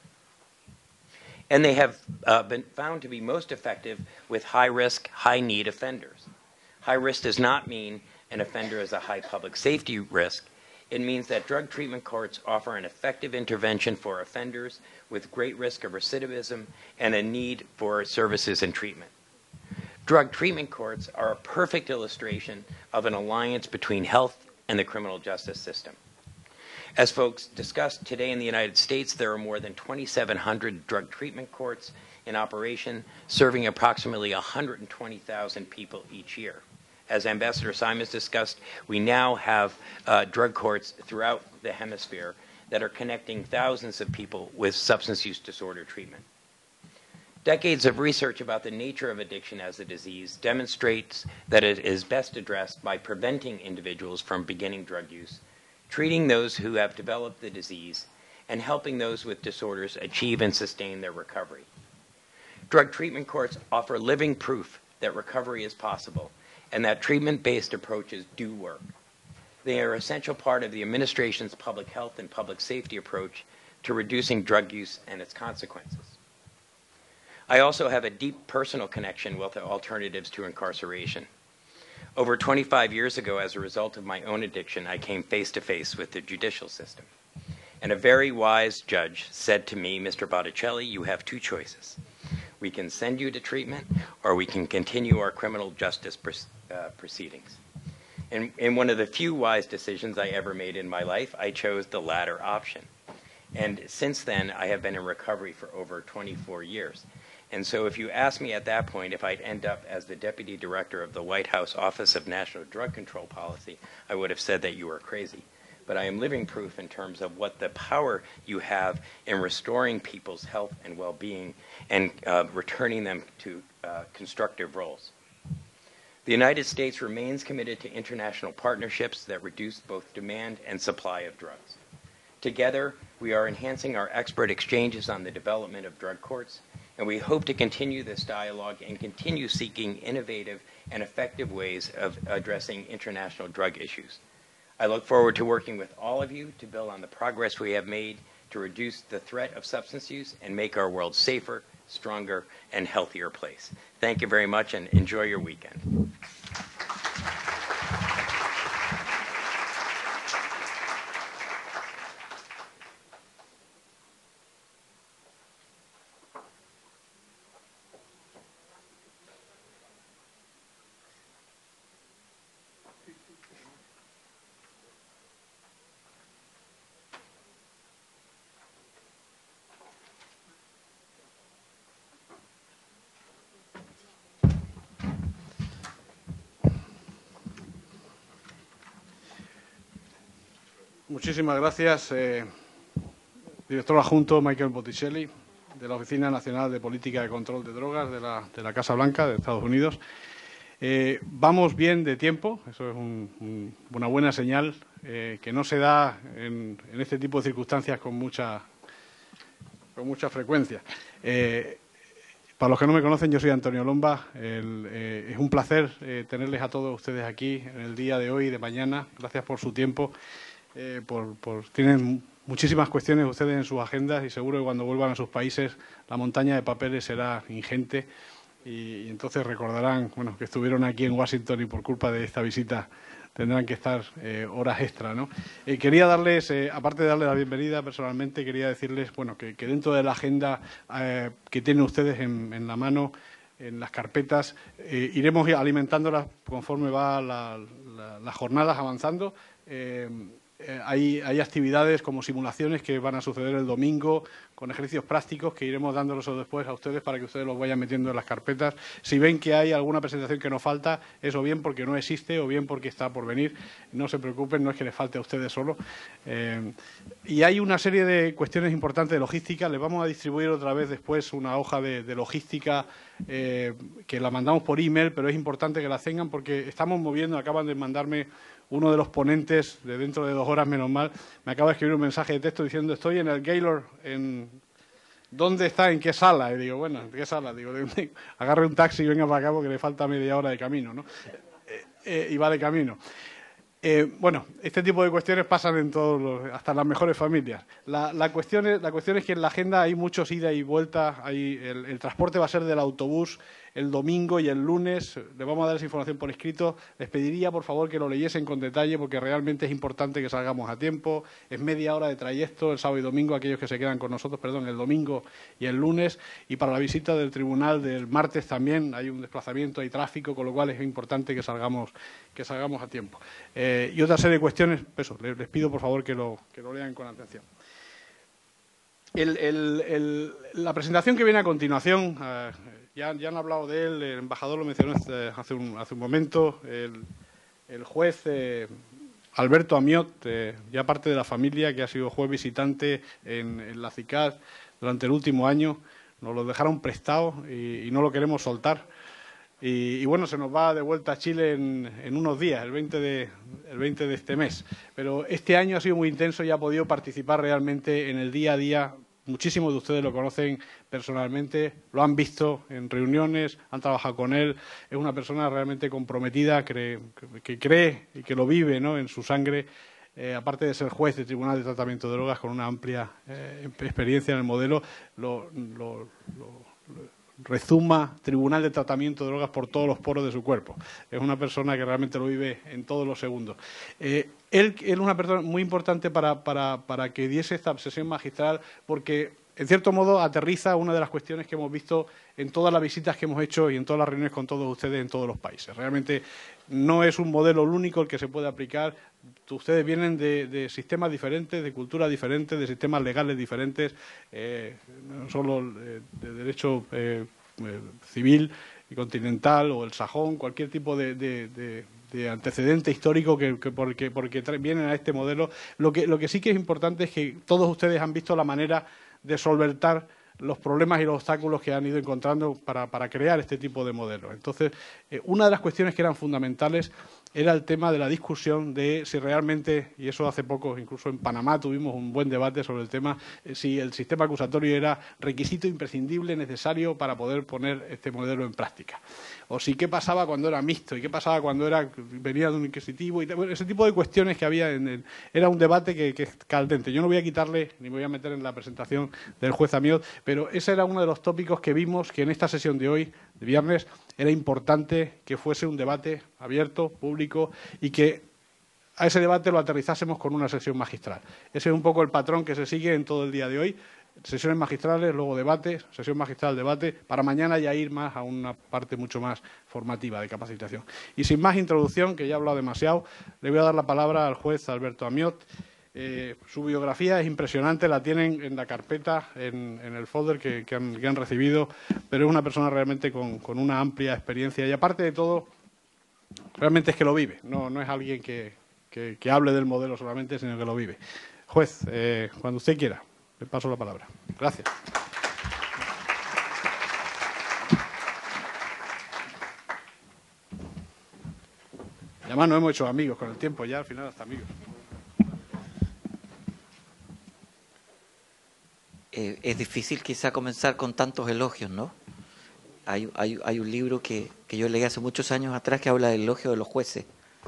And they have been found to be most effective with high-risk, high-need offenders. High risk does not mean an offender is a high public safety risk. It means that drug treatment courts offer an effective intervention for offenders with great risk of recidivism and a need for services and treatment. Drug treatment courts are a perfect illustration of an alliance between health and the criminal justice system. As folks discussed today in the United States, there are more than 2,700 drug treatment courts in operation, serving approximately 120,000 people each year. As Ambassador Simons discussed, we now have drug courts throughout the hemisphere that are connecting thousands of people with substance use disorder treatment. Decades of research about the nature of addiction as a disease demonstrates that it is best addressed by preventing individuals from beginning drug use, treating those who have developed the disease, and helping those with disorders achieve and sustain their recovery. Drug treatment courts offer living proof that recovery is possible and that treatment-based approaches do work. They are an essential part of the administration's public health and public safety approach to reducing drug use and its consequences. I also have a deep personal connection with the alternatives to incarceration. Over 25 years ago, as a result of my own addiction, I came face to face with the judicial system. And a very wise judge said to me, Mr. Botticelli, you have two choices. We can send you to treatment, or we can continue our criminal justice proceedings. In one of the few wise decisions I ever made in my life, I chose the latter option. And since then, I have been in recovery for over 24 years. And so if you asked me at that point if I'd end up as the Deputy Director of the White House Office of National Drug Control Policy, I would have said that you were crazy. But I am living proof in terms of what the power you have in restoring people's health and well-being and returning them to constructive roles. The United States remains committed to international partnerships that reduce both demand and supply of drugs. Together, we are enhancing our expert exchanges on the development of drug courts, and we hope to continue this dialogue and continue seeking innovative and effective ways of addressing international drug issues. I look forward to working with all of you to build on the progress we have made to reduce the threat of substance use and make our world safer, stronger, and healthier place. Thank you very much, and enjoy your weekend. Muchísimas gracias, director adjunto Michael Botticelli, de la Oficina Nacional de Política de Control de Drogas de la Casa Blanca de Estados Unidos. Vamos bien de tiempo, eso es una buena señal, que no se da en este tipo de circunstancias con mucha frecuencia. Para los que no me conocen, yo soy Antonio Lomba. Es un placer tenerles a todos ustedes aquí en el día de hoy y de mañana. Gracias por su tiempo. Tienen muchísimas cuestiones ustedes en sus agendas y seguro que cuando vuelvan a sus países la montaña de papeles será ingente y entonces recordarán que estuvieron aquí en Washington y por culpa de esta visita tendrán que estar horas extra, ¿no? Quería darles, aparte de darles la bienvenida personalmente, quería decirles que dentro de la agenda que tienen ustedes en la mano, en las carpetas, iremos alimentándolas conforme va las jornadas avanzando. Hay actividades como simulaciones que van a suceder el domingo con ejercicios prácticos que iremos dándolos después a ustedes para que ustedes los vayan metiendo en las carpetas. Si ven que hay alguna presentación que nos falta, es o bien porque no existe o bien porque está por venir. No se preocupen, no es que les falte a ustedes solo. Y hay una serie de cuestiones importantes de logística. Les vamos a distribuir otra vez después una hoja de logística que la mandamos por email, pero es importante que la tengan porque estamos moviendo, acaban de mandarme uno de los ponentes de dentro de 2 horas, menos mal, me acaba de escribir un mensaje de texto diciendo estoy en el Gaylord, ¿dónde está? ¿En qué sala? Y digo, bueno, ¿en qué sala? Digo, agarre un taxi y venga para acá porque le falta media hora de camino, ¿no? Y va de camino. Este tipo de cuestiones pasan en hasta en las mejores familias. La cuestión es que en la agenda hay muchos ida y vuelta. El transporte va a ser del autobús el domingo y el lunes. Les vamos a dar esa información por escrito. Les pediría, por favor, que lo leyesen con detalle porque realmente es importante que salgamos a tiempo. Es media hora de trayecto el sábado y domingo, aquellos que se quedan con nosotros, el domingo y el lunes. Y para la visita del tribunal del martes también hay un desplazamiento, hay tráfico, con lo cual es importante que salgamos a tiempo. Y otra serie de cuestiones, les pido por favor que lo lean con atención. La presentación que viene a continuación, ya han hablado de él, el embajador lo mencionó hace un momento, el juez Alberto Amiot, ya parte de la familia, que ha sido juez visitante en la CICAD durante el último año, nos lo dejaron prestado y no lo queremos soltar. Y se nos va de vuelta a Chile en unos días, el 20 de este mes. Pero este año ha sido muy intenso y ha podido participar realmente en el día a día. Muchísimos de ustedes lo conocen personalmente, lo han visto en reuniones, han trabajado con él. Es una persona realmente comprometida, que cree y que lo vive, ¿no?, en su sangre. Aparte de ser juez de Tribunal de Tratamiento de Drogas con una amplia experiencia en el modelo, rezuma Tribunal de Tratamiento de Drogas por todos los poros de su cuerpo. Es una persona que realmente lo vive en todos los segundos. Él es una persona muy importante para que diese esta sesión magistral porque, en cierto modo, aterriza una de las cuestiones que hemos visto en todas las visitas que hemos hecho y en todas las reuniones con todos ustedes en todos los países. Realmente no es un modelo el único el que se puede aplicar. Ustedes vienen de sistemas diferentes, de culturas diferentes, de sistemas legales diferentes, no solo de derecho civil y continental o el sajón, cualquier tipo de antecedente histórico porque vienen a este modelo. Lo que sí que es importante es que todos ustedes han visto la manera de solventar los problemas y los obstáculos que han ido encontrando para crear este tipo de modelos. Entonces, una de las cuestiones que eran fundamentales era el tema de la discusión de si realmente, y eso hace poco, incluso en Panamá tuvimos un buen debate sobre el tema, si el sistema acusatorio era requisito imprescindible, necesario para poder poner este modelo en práctica. O si qué pasaba cuando era mixto y qué pasaba cuando venía de un inquisitivo. Bueno, ese tipo de cuestiones que había era un debate que es caldente. Yo no voy a quitarle, ni me voy a meter en la presentación del juez Amiot, pero ese era uno de los tópicos que vimos que en esta sesión de hoy, de viernes, era importante que fuese un debate abierto, público, y que a ese debate lo aterrizásemos con una sesión magistral. Ese es un poco el patrón que se sigue en todo el día de hoy. Sesiones magistrales, luego debate, sesión magistral, debate, para mañana ya ir más a una parte mucho más formativa de capacitación. Y sin más introducción, que ya he hablado demasiado, le voy a dar la palabra al juez Alberto Amiot. Su biografía es impresionante, la tienen en la carpeta, en el folder que han recibido, pero es una persona realmente con una amplia experiencia y, aparte de todo, realmente es que lo vive, no es alguien que hable del modelo solamente, sino que lo vive. Juez, cuando usted quiera, le paso la palabra. Gracias. Y además nos hemos hecho amigos con el tiempo, ya al final hasta amigos. Es difícil quizá comenzar con tantos elogios, ¿no? Hay un libro que yo leí hace muchos años atrás que habla del elogio de los jueces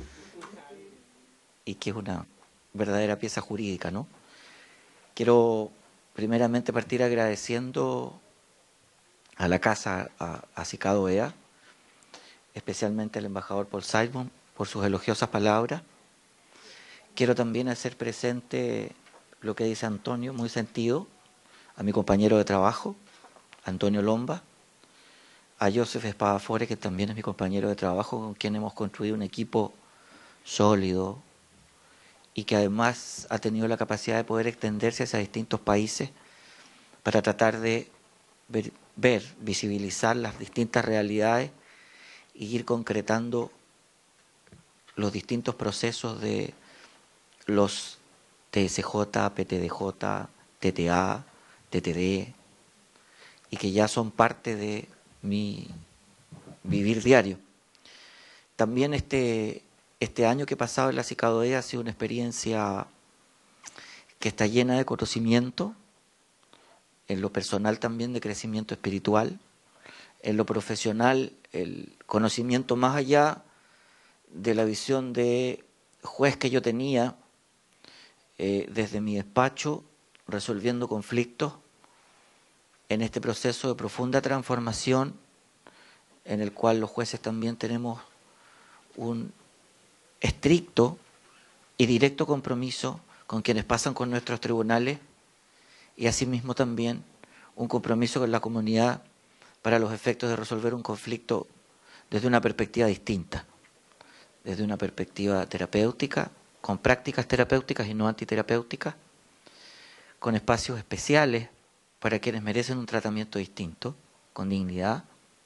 y que es una verdadera pieza jurídica, ¿no? Quiero primeramente partir agradeciendo a la Casa, a Cicado EA, especialmente al embajador Paul Simon por sus elogiosas palabras. Quiero también hacer presente lo que dice Antonio, muy sentido, a mi compañero de trabajo, Antonio Lomba, a Joseph Espadafore, que también es mi compañero de trabajo, con quien hemos construido un equipo sólido y que además ha tenido la capacidad de poder extenderse hacia distintos países para tratar de visibilizar las distintas realidades y ir concretando los distintos procesos de los TSJ, PTDJ, TTA, TTD, y que ya son parte de mi vivir diario. También este año que he pasado en la CICADOE ha sido una experiencia que está llena de conocimiento, en lo personal también de crecimiento espiritual, en lo profesional el conocimiento más allá de la visión de juez que yo tenía desde mi despacho, resolviendo conflictos en este proceso de profunda transformación en el cual los jueces también tenemos un estricto y directo compromiso con quienes pasan con nuestros tribunales y asimismo también un compromiso con la comunidad para los efectos de resolver un conflicto desde una perspectiva distinta, desde una perspectiva terapéutica, con prácticas terapéuticas y no antiterapéuticas, con espacios especiales para quienes merecen un tratamiento distinto, con dignidad.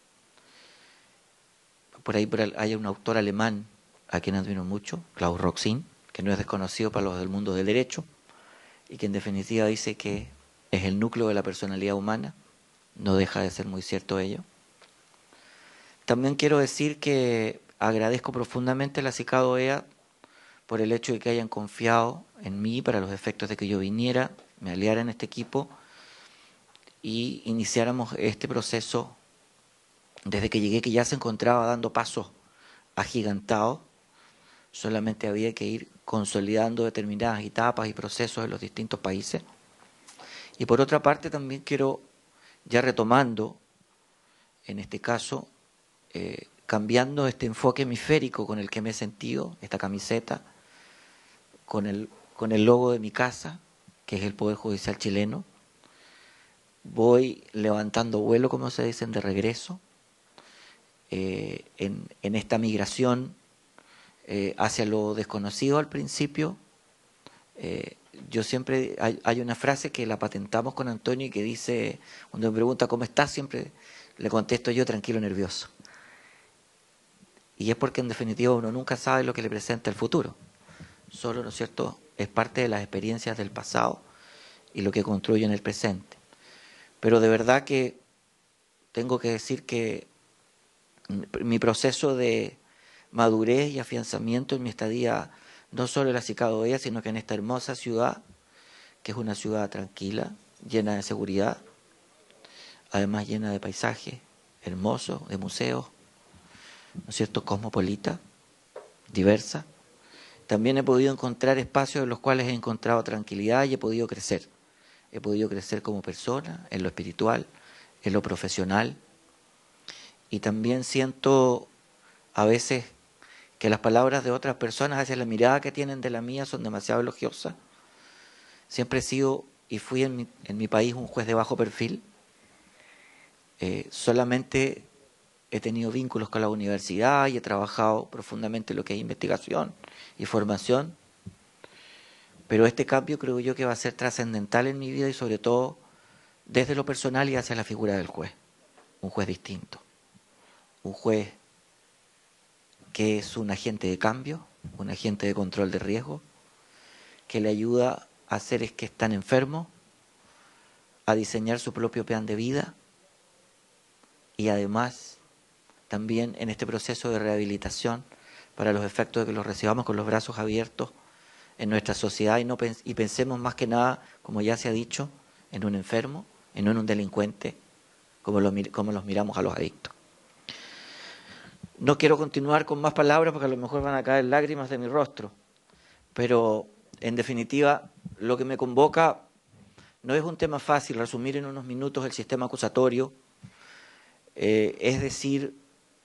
Por ahí hay un autor alemán a quien admiro mucho, Klaus Roxin, que no es desconocido para los del mundo del derecho, y que en definitiva dice que es el núcleo de la personalidad humana, no deja de ser muy cierto ello. También quiero decir que agradezco profundamente a la CICADOEA por el hecho de que hayan confiado en mí para los efectos de que yo viniera, me aliara en este equipo y iniciáramos este proceso desde que llegué, que ya se encontraba dando pasos agigantados. Solamente había que ir consolidando determinadas etapas y procesos en los distintos países. Y por otra parte también quiero, ya retomando, en este caso, cambiando este enfoque hemisférico con el que me he sentido, esta camiseta, con el logo de mi casa, que es el Poder Judicial chileno, voy levantando vuelo, como se dicen, de regreso, en esta migración hacia lo desconocido al principio. Yo siempre, hay una frase que la patentamos con Antonio y que dice, cuando me pregunta cómo estás, siempre Le contesto yo, tranquilo, nervioso. Y es porque en definitiva uno nunca sabe lo que le presenta el futuro. Solo, ¿no es cierto?, es parte de las experiencias del pasado y lo que construye en el presente. Pero de verdad que tengo que decir que mi proceso de madurez y afianzamiento en mi estadía, no solo en la Cicadoea, sino que en esta hermosa ciudad, que es una ciudad tranquila, llena de seguridad, además llena de paisajes hermosos, de museos, ¿no es cierto?, cosmopolita, diversa. También he podido encontrar espacios en los cuales he encontrado tranquilidad y he podido crecer. He podido crecer como persona, en lo espiritual, en lo profesional. Y también siento a veces que las palabras de otras personas, a veces la mirada que tienen de la mía son demasiado elogiosas. Siempre he sido y fui en mi país un juez de bajo perfil. Solamente he tenido vínculos con la universidad y he trabajado profundamente en lo que es investigación y formación. Pero este cambio creo yo que va a ser trascendental en mi vida y sobre todo desde lo personal y hacia la figura del juez. Un juez distinto. Un juez que es un agente de cambio, un agente de control de riesgo, que le ayuda a seres que están enfermos a diseñar su propio plan de vida y además también en este proceso de rehabilitación para los efectos de que los recibamos con los brazos abiertos en nuestra sociedad y pensemos más que nada, como ya se ha dicho, en un enfermo y no en un delincuente, como los miramos a los adictos. No quiero continuar con más palabras porque a lo mejor van a caer lágrimas de mi rostro, pero en definitiva lo que me convoca no es un tema fácil, resumir en unos minutos el sistema acusatorio, es decir,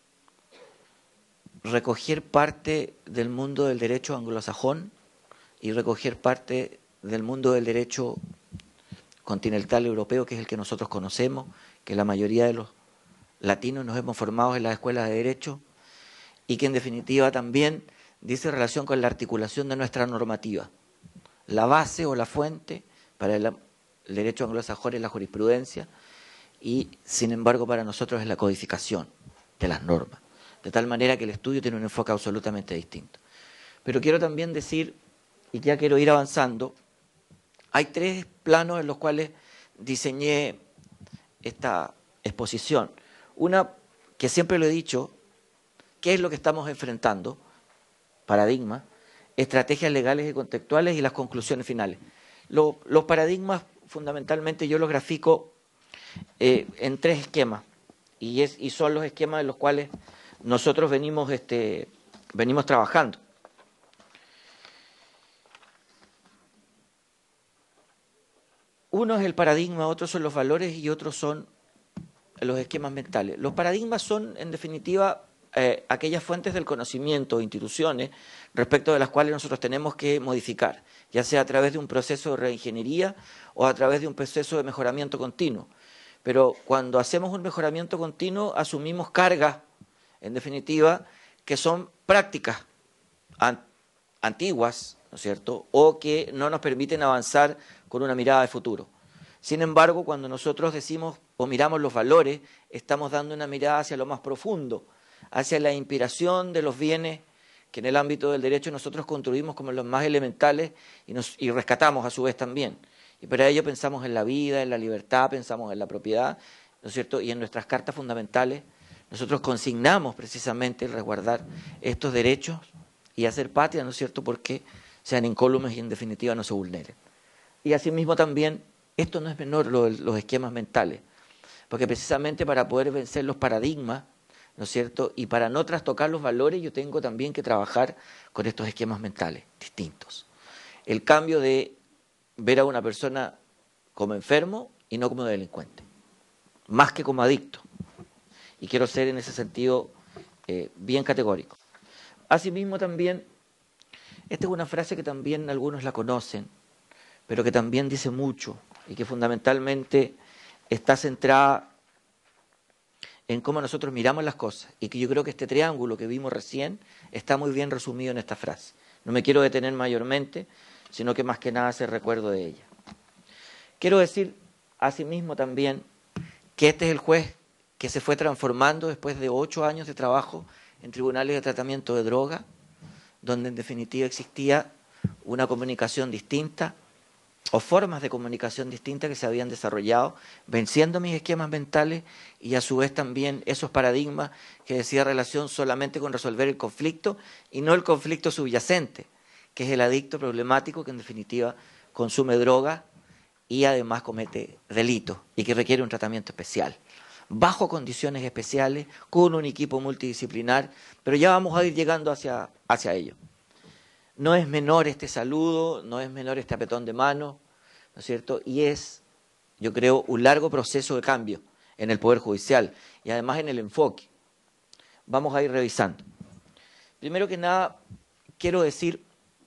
recoger parte del mundo del derecho anglosajón y recoger parte del mundo del derecho continental europeo, que es el que nosotros conocemos, que la mayoría de los latinos nos hemos formado en las escuelas de derecho y que en definitiva también dice relación con la articulación de nuestra normativa. La base o la fuente para el derecho anglosajón es la jurisprudencia y sin embargo para nosotros es la codificación de las normas, de tal manera que el estudio tiene un enfoque absolutamente distinto. Pero quiero también decir, y ya quiero ir avanzando, hay tres planos en los cuales diseñé esta exposición. Una, que siempre lo he dicho, ¿qué es lo que estamos enfrentando? Paradigmas, estrategias legales y contextuales y las conclusiones finales. Los paradigmas, fundamentalmente, yo los grafico en tres esquemas, y son los esquemas en los cuales nosotros venimos trabajando. Uno es el paradigma, otros son los valores y otros son los esquemas mentales. Los paradigmas son, en definitiva, aquellas fuentes del conocimiento o instituciones respecto de las cuales nosotros tenemos que modificar, ya sea a través de un proceso de reingeniería o a través de un proceso de mejoramiento continuo. Pero cuando hacemos un mejoramiento continuo, asumimos cargas, en definitiva, que son prácticas antiguas, ¿no es cierto?, o que no nos permiten avanzar con una mirada de futuro. Sin embargo, cuando nosotros decimos o miramos los valores, estamos dando una mirada hacia lo más profundo, hacia la inspiración de los bienes que en el ámbito del derecho nosotros construimos como los más elementales y rescatamos a su vez también. Y para ello pensamos en la vida, en la libertad, pensamos en la propiedad, ¿no es cierto?, y en nuestras cartas fundamentales nosotros consignamos precisamente el resguardar estos derechos y hacer patria, ¿no es cierto?, porque sean incólumes y en definitiva no se vulneren. Y asimismo también, esto no es menor, los esquemas mentales, porque precisamente para poder vencer los paradigmas, ¿no es cierto?, y para no trastocar los valores, yo tengo también que trabajar con estos esquemas mentales distintos. El cambio de ver a una persona como enfermo y no como delincuente, más que como adicto. Y quiero ser en ese sentido bien categórico. Asimismo también, esta es una frase que también algunos la conocen, pero que también dice mucho y que fundamentalmente está centrada en cómo nosotros miramos las cosas y que yo creo que este triángulo que vimos recién está muy bien resumido en esta frase. No me quiero detener mayormente, sino que más que nada hacer recuerdo de ella. Quiero decir asimismo también que este es el juez que se fue transformando después de 8 años de trabajo en tribunales de tratamiento de droga, donde en definitiva existía una comunicación distinta o formas de comunicación distintas que se habían desarrollado, venciendo mis esquemas mentales y a su vez también esos paradigmas que decía relación solamente con resolver el conflicto y no el conflicto subyacente, que es el adicto problemático que en definitiva consume droga y además comete delitos y que requiere un tratamiento especial, bajo condiciones especiales, con un equipo multidisciplinar, pero ya vamos a ir llegando hacia ello. No es menor este saludo, no es menor este apretón de mano, ¿no es cierto? Y es, yo creo, un largo proceso de cambio en el Poder Judicial y además en el enfoque. Vamos a ir revisando. Primero que nada, quiero decir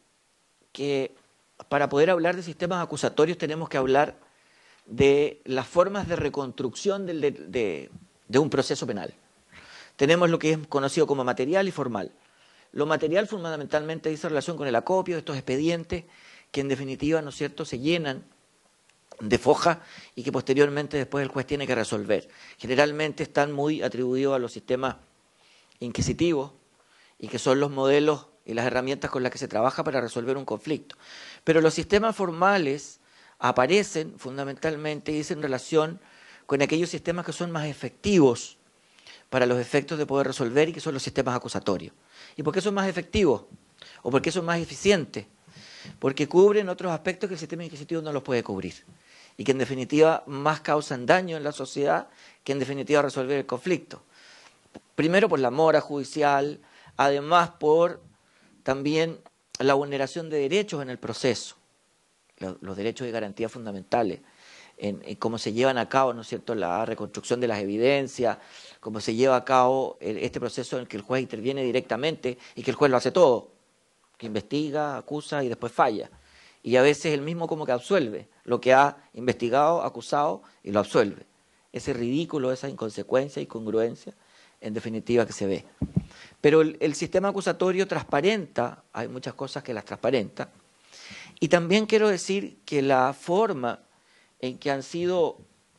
que para poder hablar de sistemas acusatorios tenemos que hablar de las formas de reconstrucción de un proceso penal. Tenemos lo que es conocido como material y formal. Lo material fundamentalmente dice relación con el acopio de estos expedientes que en definitiva, ¿no es cierto?, se llenan de foja y que posteriormente después el juez tiene que resolver. Generalmente están muy atribuidos a los sistemas inquisitivos y que son los modelos y las herramientas con las que se trabaja para resolver un conflicto. Pero los sistemas formales aparecen fundamentalmente y dicen relación con aquellos sistemas que son más efectivos para los efectos de poder resolver y que son los sistemas acusatorios. ¿Y por qué son más efectivos? ¿O por qué son más eficientes? Porque cubren otros aspectos que el sistema inquisitivo no los puede cubrir y que en definitiva más causan daño en la sociedad que en definitiva resolver el conflicto. Primero por la mora judicial, además por también la vulneración de derechos en el proceso, los derechos y garantías fundamentales, en cómo se llevan a cabo, ¿no es cierto?, la reconstrucción de las evidencias, cómo se lleva a cabo este proceso en el que el juez interviene directamente y que el juez lo hace todo, que investiga, acusa y después falla. Y a veces el mismo como que absuelve lo que ha investigado, acusado y lo absuelve. Ese ridículo, esa inconsecuencia y congruencia, en definitiva, que se ve. Pero el sistema acusatorio transparenta, hay muchas cosas que las transparenta, y también quiero decir que la forma en que han sido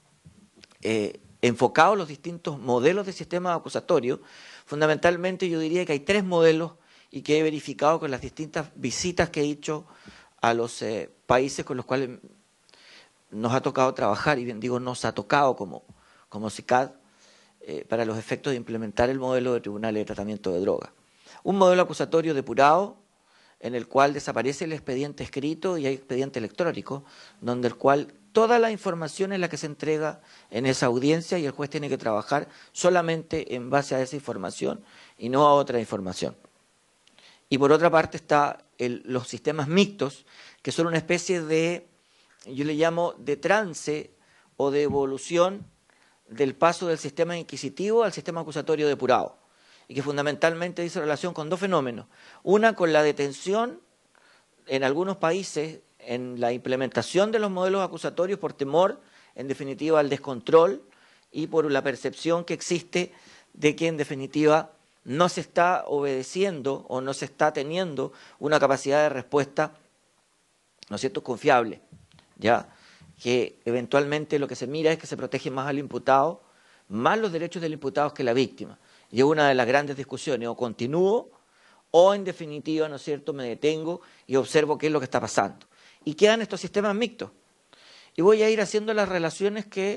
enfocados los distintos modelos de sistema acusatorio, fundamentalmente yo diría que hay 3 modelos y que he verificado con las distintas visitas que he hecho a los países con los cuales nos ha tocado trabajar, y bien digo nos ha tocado como CICAD, para los efectos de implementar el modelo de tribunales de tratamiento de drogas. Un modelo acusatorio depurado, en el cual desaparece el expediente escrito y hay expediente electrónico, donde el cual toda la información es la que se entrega en esa audiencia y el juez tiene que trabajar solamente en base a esa información y no a otra información. Y por otra parte está los sistemas mixtos, que son una especie de, yo le llamo, de trance o de evolución del paso del sistema inquisitivo al sistema acusatorio depurado, y que fundamentalmente dice relación con 2 fenómenos. Una, con la detención en algunos países en la implementación de los modelos acusatorios por temor, en definitiva, al descontrol y por la percepción que existe de que, en definitiva, no se está obedeciendo o no se está teniendo una capacidad de respuesta, ¿no es cierto?, confiable, ¿ya? Que eventualmente lo que se mira es que se protege más al imputado, más los derechos del imputado que la víctima. Y es una de las grandes discusiones, o continúo o en definitiva, ¿no es cierto?, me detengo y observo qué es lo que está pasando. Y quedan estos sistemas mixtos. Y voy a ir haciendo las relaciones que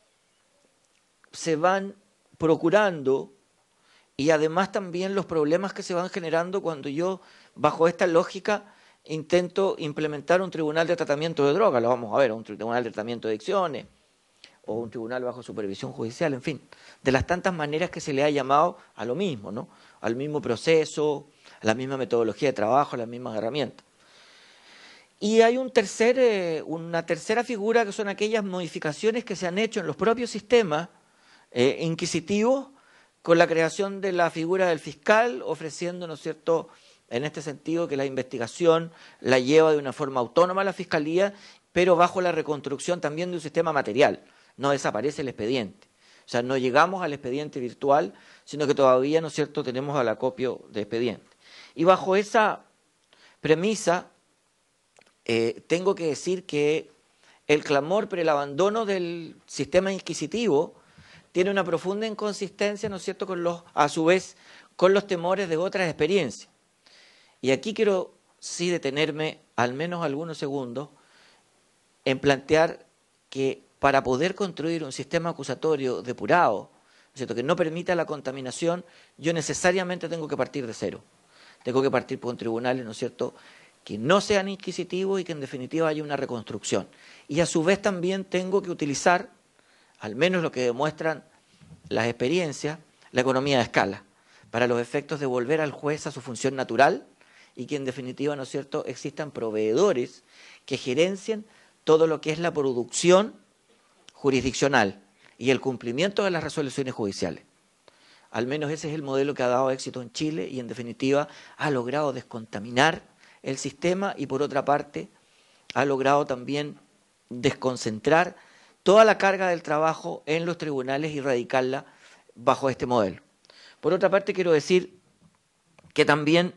se van procurando y además también los problemas que se van generando cuando yo, bajo esta lógica, intento implementar un tribunal de tratamiento de drogas, lo vamos a ver, un tribunal de tratamiento de adicciones, o un tribunal bajo supervisión judicial, en fin, de las tantas maneras que se le ha llamado a lo mismo, ¿no?, al mismo proceso, a la misma metodología de trabajo, a las mismas herramientas. Y hay una tercera figura, que son aquellas modificaciones que se han hecho en los propios sistemas inquisitivos, con la creación de la figura del fiscal, ofreciendo, ¿no es cierto?, en este sentido, que la investigación la lleva de una forma autónoma la Fiscalía, pero bajo la reconstrucción también de un sistema material. No desaparece el expediente. O sea, no llegamos al expediente virtual, sino que todavía, ¿no es cierto?, tenemos al acopio de expediente. Y bajo esa premisa, tengo que decir que el clamor por el abandono del sistema inquisitivo tiene una profunda inconsistencia, ¿no es cierto?, a su vez con los temores de otras experiencias. Y aquí quiero sí detenerme al menos algunos segundos en plantear que para poder construir un sistema acusatorio depurado, ¿no es cierto?, que no permita la contaminación, yo necesariamente tengo que partir de cero. Tengo que partir con tribunales, ¿no es cierto?, que no sean inquisitivos y que en definitiva haya una reconstrucción. Y a su vez también tengo que utilizar, al menos lo que demuestran las experiencias, la economía de escala, para los efectos de volver al juez a su función natural y que en definitiva, ¿no es cierto?, existan proveedores que gerencien todo lo que es la producción jurisdiccional y el cumplimiento de las resoluciones judiciales. Al menos ese es el modelo que ha dado éxito en Chile y en definitiva ha logrado descontaminar el sistema y por otra parte ha logrado también desconcentrar toda la carga del trabajo en los tribunales y radicarla bajo este modelo. Por otra parte quiero decir que también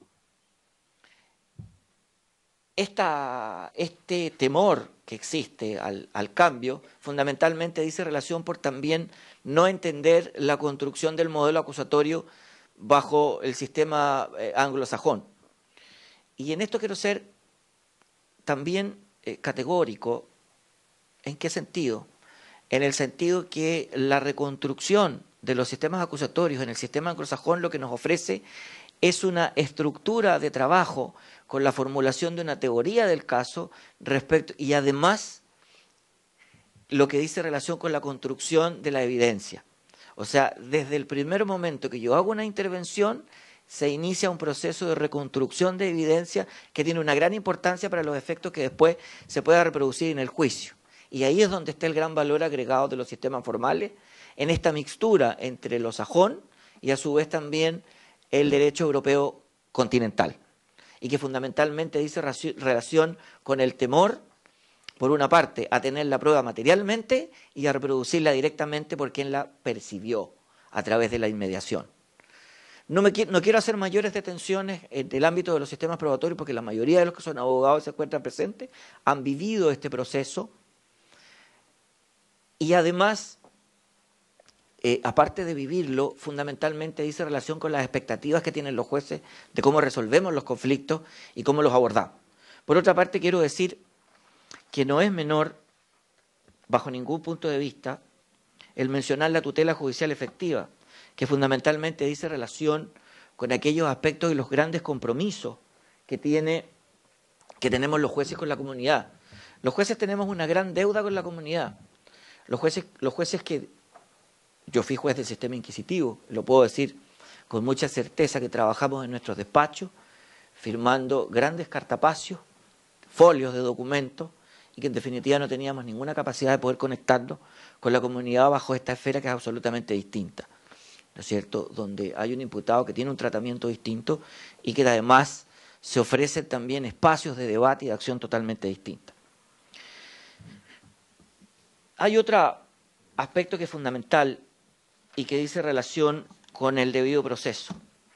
este temor que existe al cambio fundamentalmente dice relación por también no entender la construcción del modelo acusatorio bajo el sistema anglosajón. Y en esto quiero ser también categórico. ¿En qué sentido? En el sentido que la reconstrucción de los sistemas acusatorios en el sistema anglosajón lo que nos ofrece es una estructura de trabajo con la formulación de una teoría del caso y además lo que dice relación con la construcción de la evidencia. O sea, desde el primer momento que yo hago una intervención, se inicia un proceso de reconstrucción de evidencia que tiene una gran importancia para los efectos que después se pueda reproducir en el juicio. Y ahí es donde está el gran valor agregado de los sistemas formales, en esta mixtura entre lo sajón y a su vez también el derecho europeo continental. Y que fundamentalmente dice relación con el temor, por una parte, a tener la prueba materialmente y a reproducirla directamente por quien la percibió a través de la inmediación. No quiero hacer mayores detenciones en el ámbito de los sistemas probatorios porque la mayoría de los que son abogados se encuentran presentes, han vivido este proceso y además, aparte de vivirlo, fundamentalmente dice relación con las expectativas que tienen los jueces de cómo resolvemos los conflictos y cómo los abordamos. Por otra parte, quiero decir que no es menor, bajo ningún punto de vista, el mencionar la tutela judicial efectiva, que fundamentalmente dice relación con aquellos aspectos y los grandes compromisos que tenemos los jueces con la comunidad. Los jueces tenemos una gran deuda con la comunidad. Los jueces que... Yo fui juez del sistema inquisitivo, lo puedo decir con mucha certeza que trabajamos en nuestros despachos, firmando grandes cartapacios, folios de documentos, y que en definitiva no teníamos ninguna capacidad de poder conectarnos con la comunidad bajo esta esfera que es absolutamente distinta, ¿no es cierto?, donde hay un imputado que tiene un tratamiento distinto y que además se ofrecen también espacios de debate y de acción totalmente distintas. Hay otro aspecto que es fundamental y que dice relación con el debido proceso.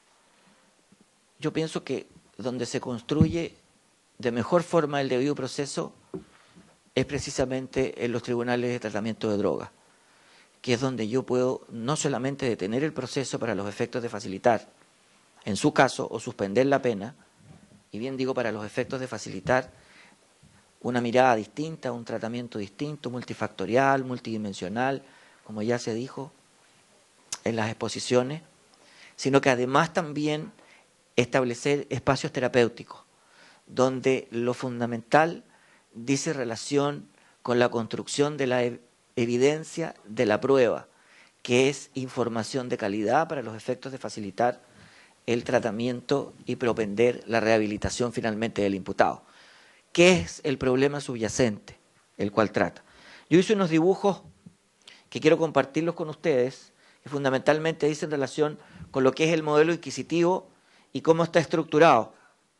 Yo pienso que donde se construye de mejor forma el debido proceso es precisamente en los tribunales de tratamiento de drogas, que es donde yo puedo no solamente detener el proceso para los efectos de facilitar, en su caso, o suspender la pena, y bien digo para los efectos de facilitar una mirada distinta, un tratamiento distinto, multifactorial, multidimensional, como ya se dijo en las exposiciones, sino que además también establecer espacios terapéuticos, donde lo fundamental dice relación con la construcción de la evidencia de la prueba, que es información de calidad para los efectos de facilitar el tratamiento y propender la rehabilitación finalmente del imputado. ¿Qué es el problema subyacente, el cual trata? Yo hice unos dibujos que quiero compartirlos con ustedes, que fundamentalmente dicen relación con lo que es el modelo inquisitivo y cómo está estructurado.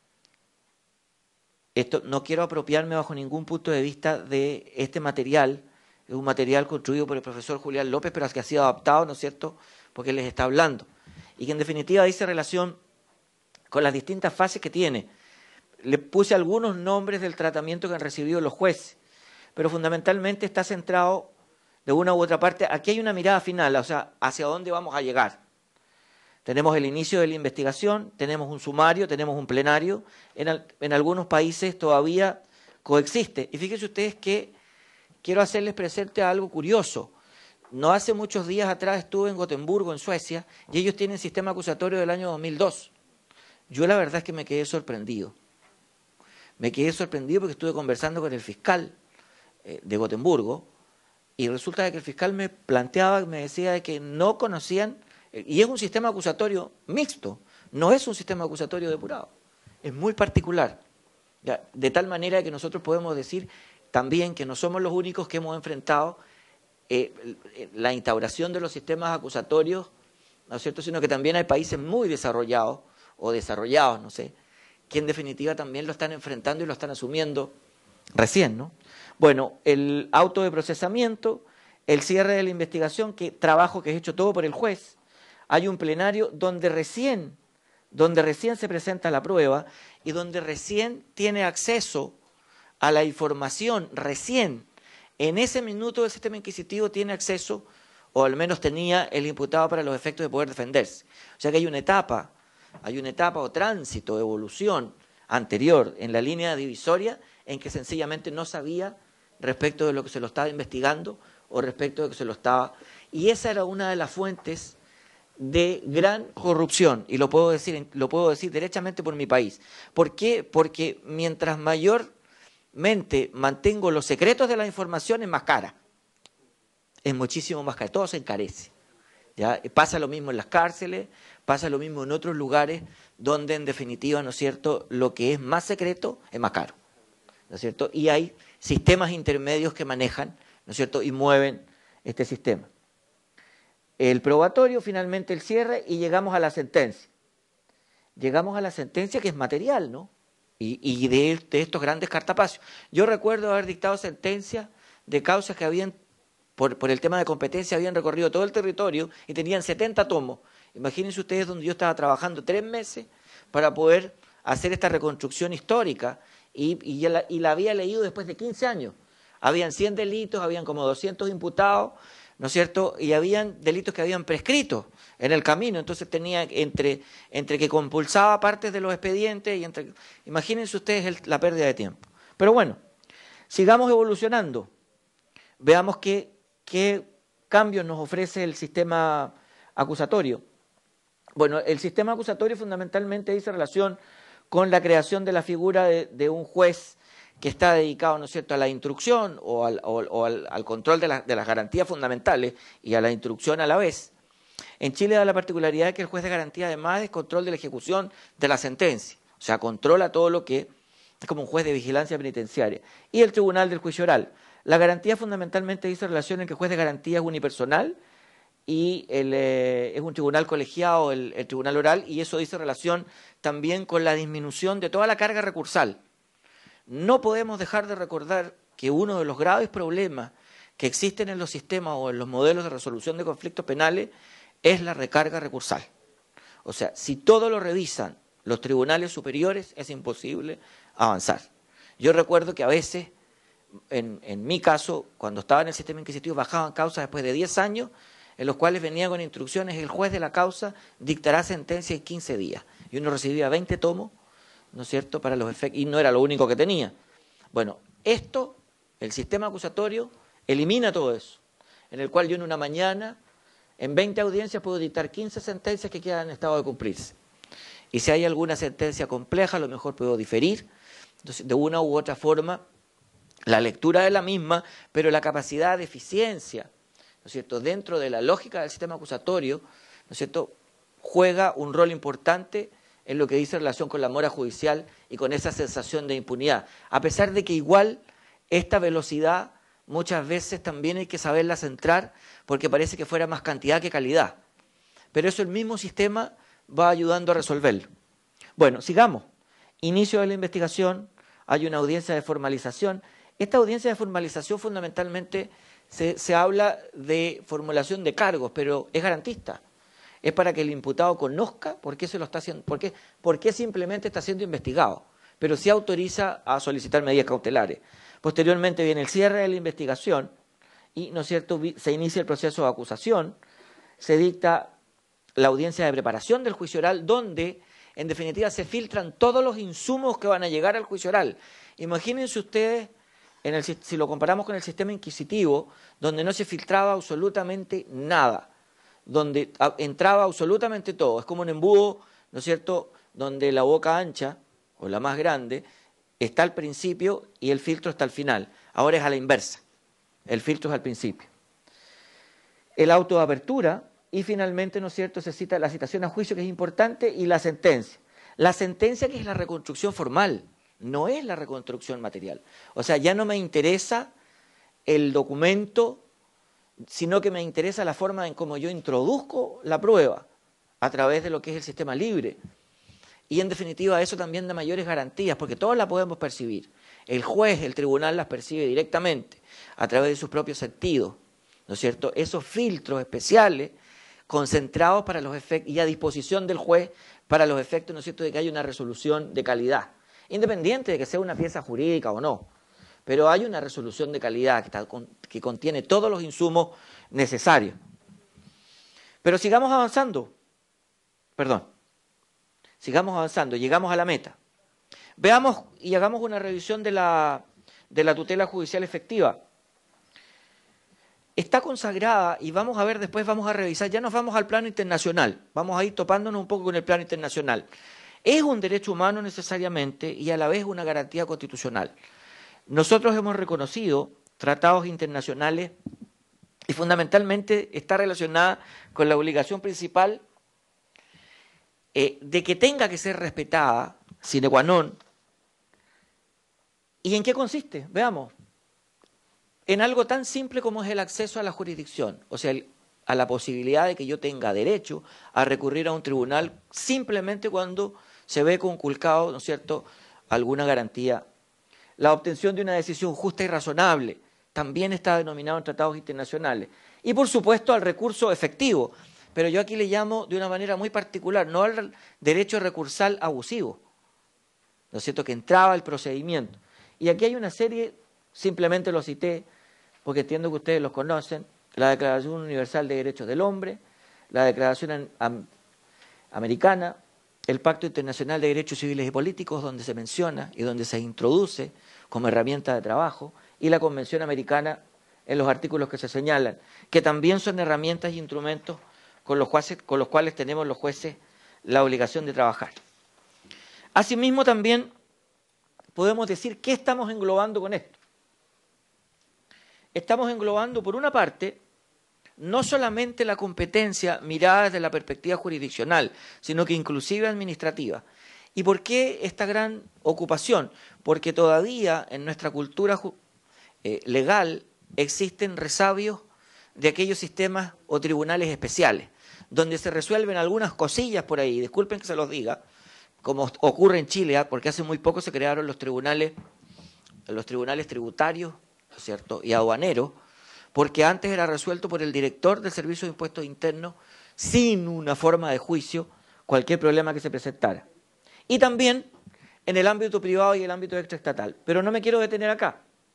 Esto no quiero apropiarme bajo ningún punto de vista de este material, es un material construido por el profesor Julián López, pero que ha sido adaptado, ¿no es cierto?, porque les está hablando, y que en definitiva dice relación con las distintas fases que tiene. Le puse algunos nombres del tratamiento que han recibido los jueces, pero fundamentalmente está centrado de una u otra parte, aquí hay una mirada final, o sea, hacia dónde vamos a llegar. Tenemos el inicio de la investigación, tenemos un sumario, tenemos un plenario. En algunos países todavía coexiste. Y fíjense ustedes que quiero hacerles presente algo curioso. No hace muchos días atrás estuve en Gotemburgo, en Suecia, y ellos tienen sistema acusatorio del año 2002. Yo la verdad es que me quedé sorprendido. Me quedé sorprendido porque estuve conversando con el fiscal de Gotemburgo, y resulta que el fiscal me planteaba, me decía de que no conocían, y es un sistema acusatorio mixto, no es un sistema acusatorio depurado, es muy particular. ¿Ya? De tal manera que nosotros podemos decir también que no somos los únicos que hemos enfrentado la instauración de los sistemas acusatorios, ¿no es cierto?, sino que también hay países muy desarrollados, o desarrollados, no sé, que en definitiva también lo están enfrentando y lo están asumiendo recién, ¿no? Bueno, el auto de procesamiento, el cierre de la investigación, trabajo que es hecho todo por el juez. Hay un plenario donde recién se presenta la prueba y donde recién tiene acceso a la información, recién en ese minuto del sistema inquisitivo tiene acceso, o al menos tenía el imputado para los efectos de poder defenderse. O sea que hay una etapa o tránsito, evolución anterior en la línea divisoria en que sencillamente no sabía respecto de lo que se lo estaba investigando o respecto de lo que se lo estaba... Y esa era una de las fuentes de gran corrupción, y lo puedo decir derechamente por mi país. ¿Por qué? Porque mientras mayormente mantengo los secretos de la información, es más cara. Es muchísimo más cara, todo se encarece. ¿Ya? Pasa lo mismo en las cárceles, pasa lo mismo en otros lugares donde en definitiva, ¿no es cierto?, lo que es más secreto es más caro, ¿no es cierto? Y hay sistemas intermedios que manejan, ¿no es cierto?, y mueven este sistema. El probatorio, finalmente el cierre, y llegamos a la sentencia. Llegamos a la sentencia que es material, ¿no? Y de estos grandes cartapacios. Yo recuerdo haber dictado sentencias de causas que habían, por el tema de competencia, habían recorrido todo el territorio y tenían 70 tomos. Imagínense ustedes donde yo estaba trabajando 3 meses para poder hacer esta reconstrucción histórica y la había leído después de 15 años. Habían 100 delitos, habían como 200 imputados, ¿no es cierto? Y habían delitos que habían prescrito en el camino. Entonces tenía entre que compulsaba partes de los expedientes y imagínense ustedes la pérdida de tiempo. Pero bueno, sigamos evolucionando. Veamos qué cambios nos ofrece el sistema acusatorio. Bueno, el sistema acusatorio fundamentalmente dice relación con la creación de la figura de un juez que está dedicado, ¿no es cierto?, a la instrucción o al control de las garantías fundamentales y a la instrucción a la vez. En Chile da la particularidad de que el juez de garantía además es control de la ejecución de la sentencia, o sea, controla todo lo que es como un juez de vigilancia penitenciaria. Y el tribunal del juicio oral. La garantía fundamentalmente dice relación en que el juez de garantía es unipersonal y es un tribunal colegiado, el tribunal oral, y eso dice relación también con la disminución de toda la carga recursal. No podemos dejar de recordar que uno de los graves problemas que existen en los sistemas o en los modelos de resolución de conflictos penales es la recarga recursal. O sea, si todo lo revisan los tribunales superiores, es imposible avanzar. Yo recuerdo que a veces, en mi caso, cuando estaba en el sistema inquisitivo, bajaban causas después de 10 años, en los cuales venía con instrucciones, el juez de la causa dictará sentencia en 15 días. Y uno recibía 20 tomos, ¿no es cierto?, para los efectos, y no era lo único que tenía. Bueno, el sistema acusatorio, elimina todo eso, en el cual yo en una mañana, en 20 audiencias, puedo dictar 15 sentencias que quedan en estado de cumplirse. Y si hay alguna sentencia compleja, a lo mejor puedo diferir, entonces, de una u otra forma, la lectura de la misma, pero la capacidad de eficiencia, ¿no es cierto?, dentro de la lógica del sistema acusatorio, ¿no es cierto?, juega un rol importante en lo que dice relación con la mora judicial y con esa sensación de impunidad. A pesar de que igual esta velocidad muchas veces también hay que saberla centrar porque parece que fuera más cantidad que calidad. Pero eso el mismo sistema va ayudando a resolverlo. Bueno, sigamos. Inicio de la investigación, hay una audiencia de formalización. Esta audiencia de formalización fundamentalmente se habla de formulación de cargos, pero es garantista. Es para que el imputado conozca por qué se lo está haciendo, por qué simplemente está siendo investigado, pero sí autoriza a solicitar medidas cautelares. Posteriormente viene el cierre de la investigación y, ¿no es cierto?, se inicia el proceso de acusación, se dicta la audiencia de preparación del juicio oral, donde, en definitiva, se filtran todos los insumos que van a llegar al juicio oral. Imagínense ustedes, si lo comparamos con el sistema inquisitivo, donde no se filtraba absolutamente nada, donde entraba absolutamente todo. Es como un embudo, ¿no es cierto?, donde la boca ancha, o la más grande, está al principio y el filtro está al final. Ahora es a la inversa. El filtro es al principio. El auto de apertura y finalmente, ¿no es cierto?, se cita la citación a juicio, que es importante, y la sentencia. La sentencia, que es la reconstrucción formal, no es la reconstrucción material. O sea, ya no me interesa el documento, sino que me interesa la forma en cómo yo introduzco la prueba a través de lo que es el sistema libre. Y en definitiva eso también da mayores garantías, porque todos la podemos percibir. El juez, el tribunal las percibe directamente a través de sus propios sentidos, ¿no es cierto? Esos filtros especiales concentrados para los efectos y a disposición del juez para los efectos, ¿no es cierto?, de que haya una resolución de calidad, independiente de que sea una pieza jurídica o no. Pero hay una resolución de calidad que contiene todos los insumos necesarios. Pero sigamos avanzando. Sigamos avanzando, llegamos a la meta. Veamos y hagamos una revisión de la tutela judicial efectiva. Está consagrada, y vamos a ver después, vamos a revisar, ya nos vamos al plano internacional, vamos a ir topándonos un poco con el plano internacional. Es un derecho humano necesariamente y a la vez una garantía constitucional. Nosotros hemos reconocido tratados internacionales y fundamentalmente está relacionada con la obligación principal de que tenga que ser respetada, sine qua non. ¿Y en qué consiste? Veamos. En algo tan simple como es el acceso a la jurisdicción, o sea, a la posibilidad de que yo tenga derecho a recurrir a un tribunal simplemente cuando se ve conculcado, ¿no es cierto?, alguna garantía. La obtención de una decisión justa y razonable también está denominado en tratados internacionales. Y, por supuesto, al recurso efectivo. Pero yo aquí le llamo de una manera muy particular, no al derecho recursal abusivo, ¿no es cierto?, que entraba el procedimiento. Y aquí hay una serie, simplemente lo cité, porque entiendo que ustedes los conocen, la Declaración Universal de Derechos del Hombre, la Declaración Americana, el Pacto Internacional de Derechos Civiles y Políticos, donde se menciona y donde se introduce como herramienta de trabajo, y la Convención Americana en los artículos que se señalan, que también son herramientas y instrumentos con los cuales tenemos los jueces la obligación de trabajar. Asimismo, también podemos decir qué estamos englobando con esto. Estamos englobando, por una parte, no solamente la competencia mirada desde la perspectiva jurisdiccional, sino que inclusive administrativa. ¿Y por qué esta gran ocupación? Porque todavía en nuestra cultura legal existen resabios de aquellos sistemas o tribunales especiales, donde se resuelven algunas cosillas por ahí, disculpen que se los diga, como ocurre en Chile, porque hace muy poco se crearon los tribunales tributarios, ¿no es cierto?, y aduaneros, porque antes era resuelto por el director del Servicio de Impuestos Internos sin una forma de juicio cualquier problema que se presentara. Y también en el ámbito privado y el ámbito extraestatal. Pero no me quiero detener acá.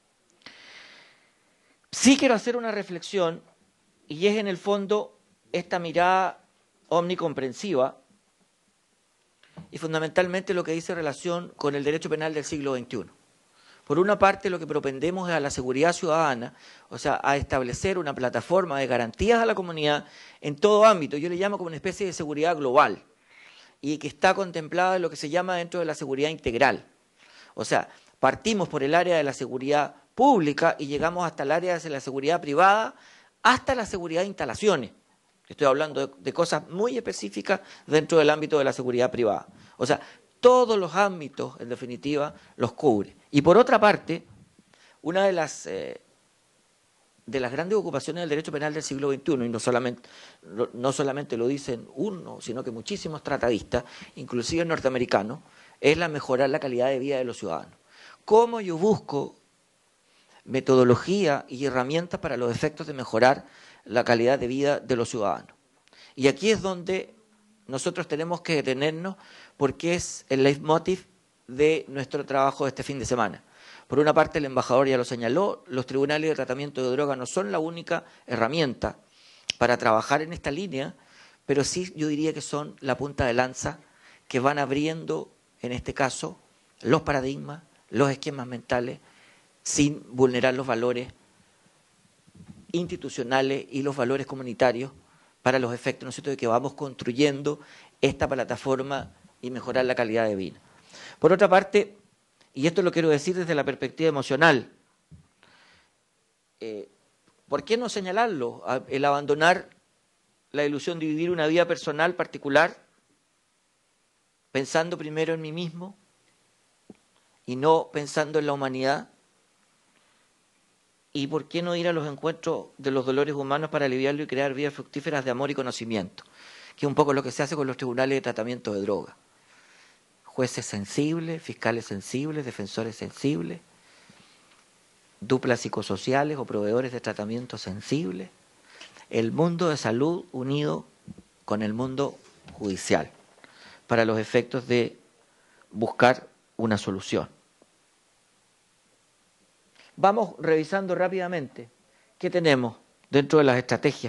Sí quiero hacer una reflexión, y es en el fondo esta mirada omnicomprensiva y fundamentalmente lo que dice relación con el derecho penal del siglo XXI. Por una parte, lo que propendemos es a la seguridad ciudadana, o sea, a establecer una plataforma de garantías a la comunidad en todo ámbito. Yo le llamo como una especie de seguridad global y que está contemplada en lo que se llama dentro de la seguridad integral. O sea, partimos por el área de la seguridad pública y llegamos hasta el área de la seguridad privada, hasta la seguridad de instalaciones. Estoy hablando de cosas muy específicas dentro del ámbito de la seguridad privada. O sea, todos los ámbitos, en definitiva, los cubre. Y por otra parte, una de las grandes ocupaciones del derecho penal del siglo XXI, y no solamente lo dicen uno, sino que muchísimos tratadistas, inclusive norteamericanos, es la mejorar la calidad de vida de los ciudadanos. ¿Cómo yo busco metodología y herramientas para los efectos de mejorar la calidad de vida de los ciudadanos? Y aquí es donde nosotros tenemos que detenernos, porque es el leitmotiv de nuestro trabajo de este fin de semana. Por una parte, el embajador ya lo señaló, los tribunales de tratamiento de drogas no son la única herramienta para trabajar en esta línea, pero sí yo diría que son la punta de lanza que van abriendo, en este caso, los paradigmas, los esquemas mentales, sin vulnerar los valores institucionales y los valores comunitarios para los efectos, ¿no es cierto?, de que vamos construyendo esta plataforma y mejorar la calidad de vida. Por otra parte, y esto lo quiero decir desde la perspectiva emocional, ¿por qué no señalarlo? El abandonar la ilusión de vivir una vida personal particular, pensando primero en mí mismo y no pensando en la humanidad. ¿Y por qué no ir a los encuentros de los dolores humanos para aliviarlo y crear vidas fructíferas de amor y conocimiento? Que es un poco lo que se hace con los tribunales de tratamiento de drogas. Jueces sensibles, fiscales sensibles, defensores sensibles, duplas psicosociales o proveedores de tratamiento sensibles. El mundo de salud unido con el mundo judicial para los efectos de buscar una solución. Vamos revisando rápidamente qué tenemos dentro de las estrategias.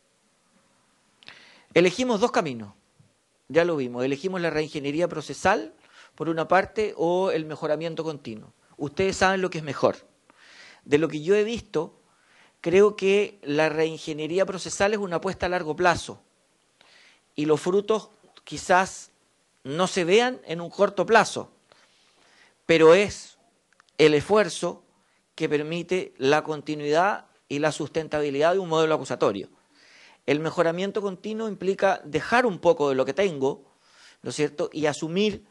Elegimos dos caminos, ya lo vimos. Elegimos la reingeniería procesal, por una parte, o el mejoramiento continuo. Ustedes saben lo que es mejor. De lo que yo he visto, creo que la reingeniería procesal es una apuesta a largo plazo y los frutos quizás no se vean en un corto plazo, pero es el esfuerzo que permite la continuidad y la sustentabilidad de un modelo acusatorio. El mejoramiento continuo implica dejar un poco de lo que tengo, ¿no es cierto?, y asumir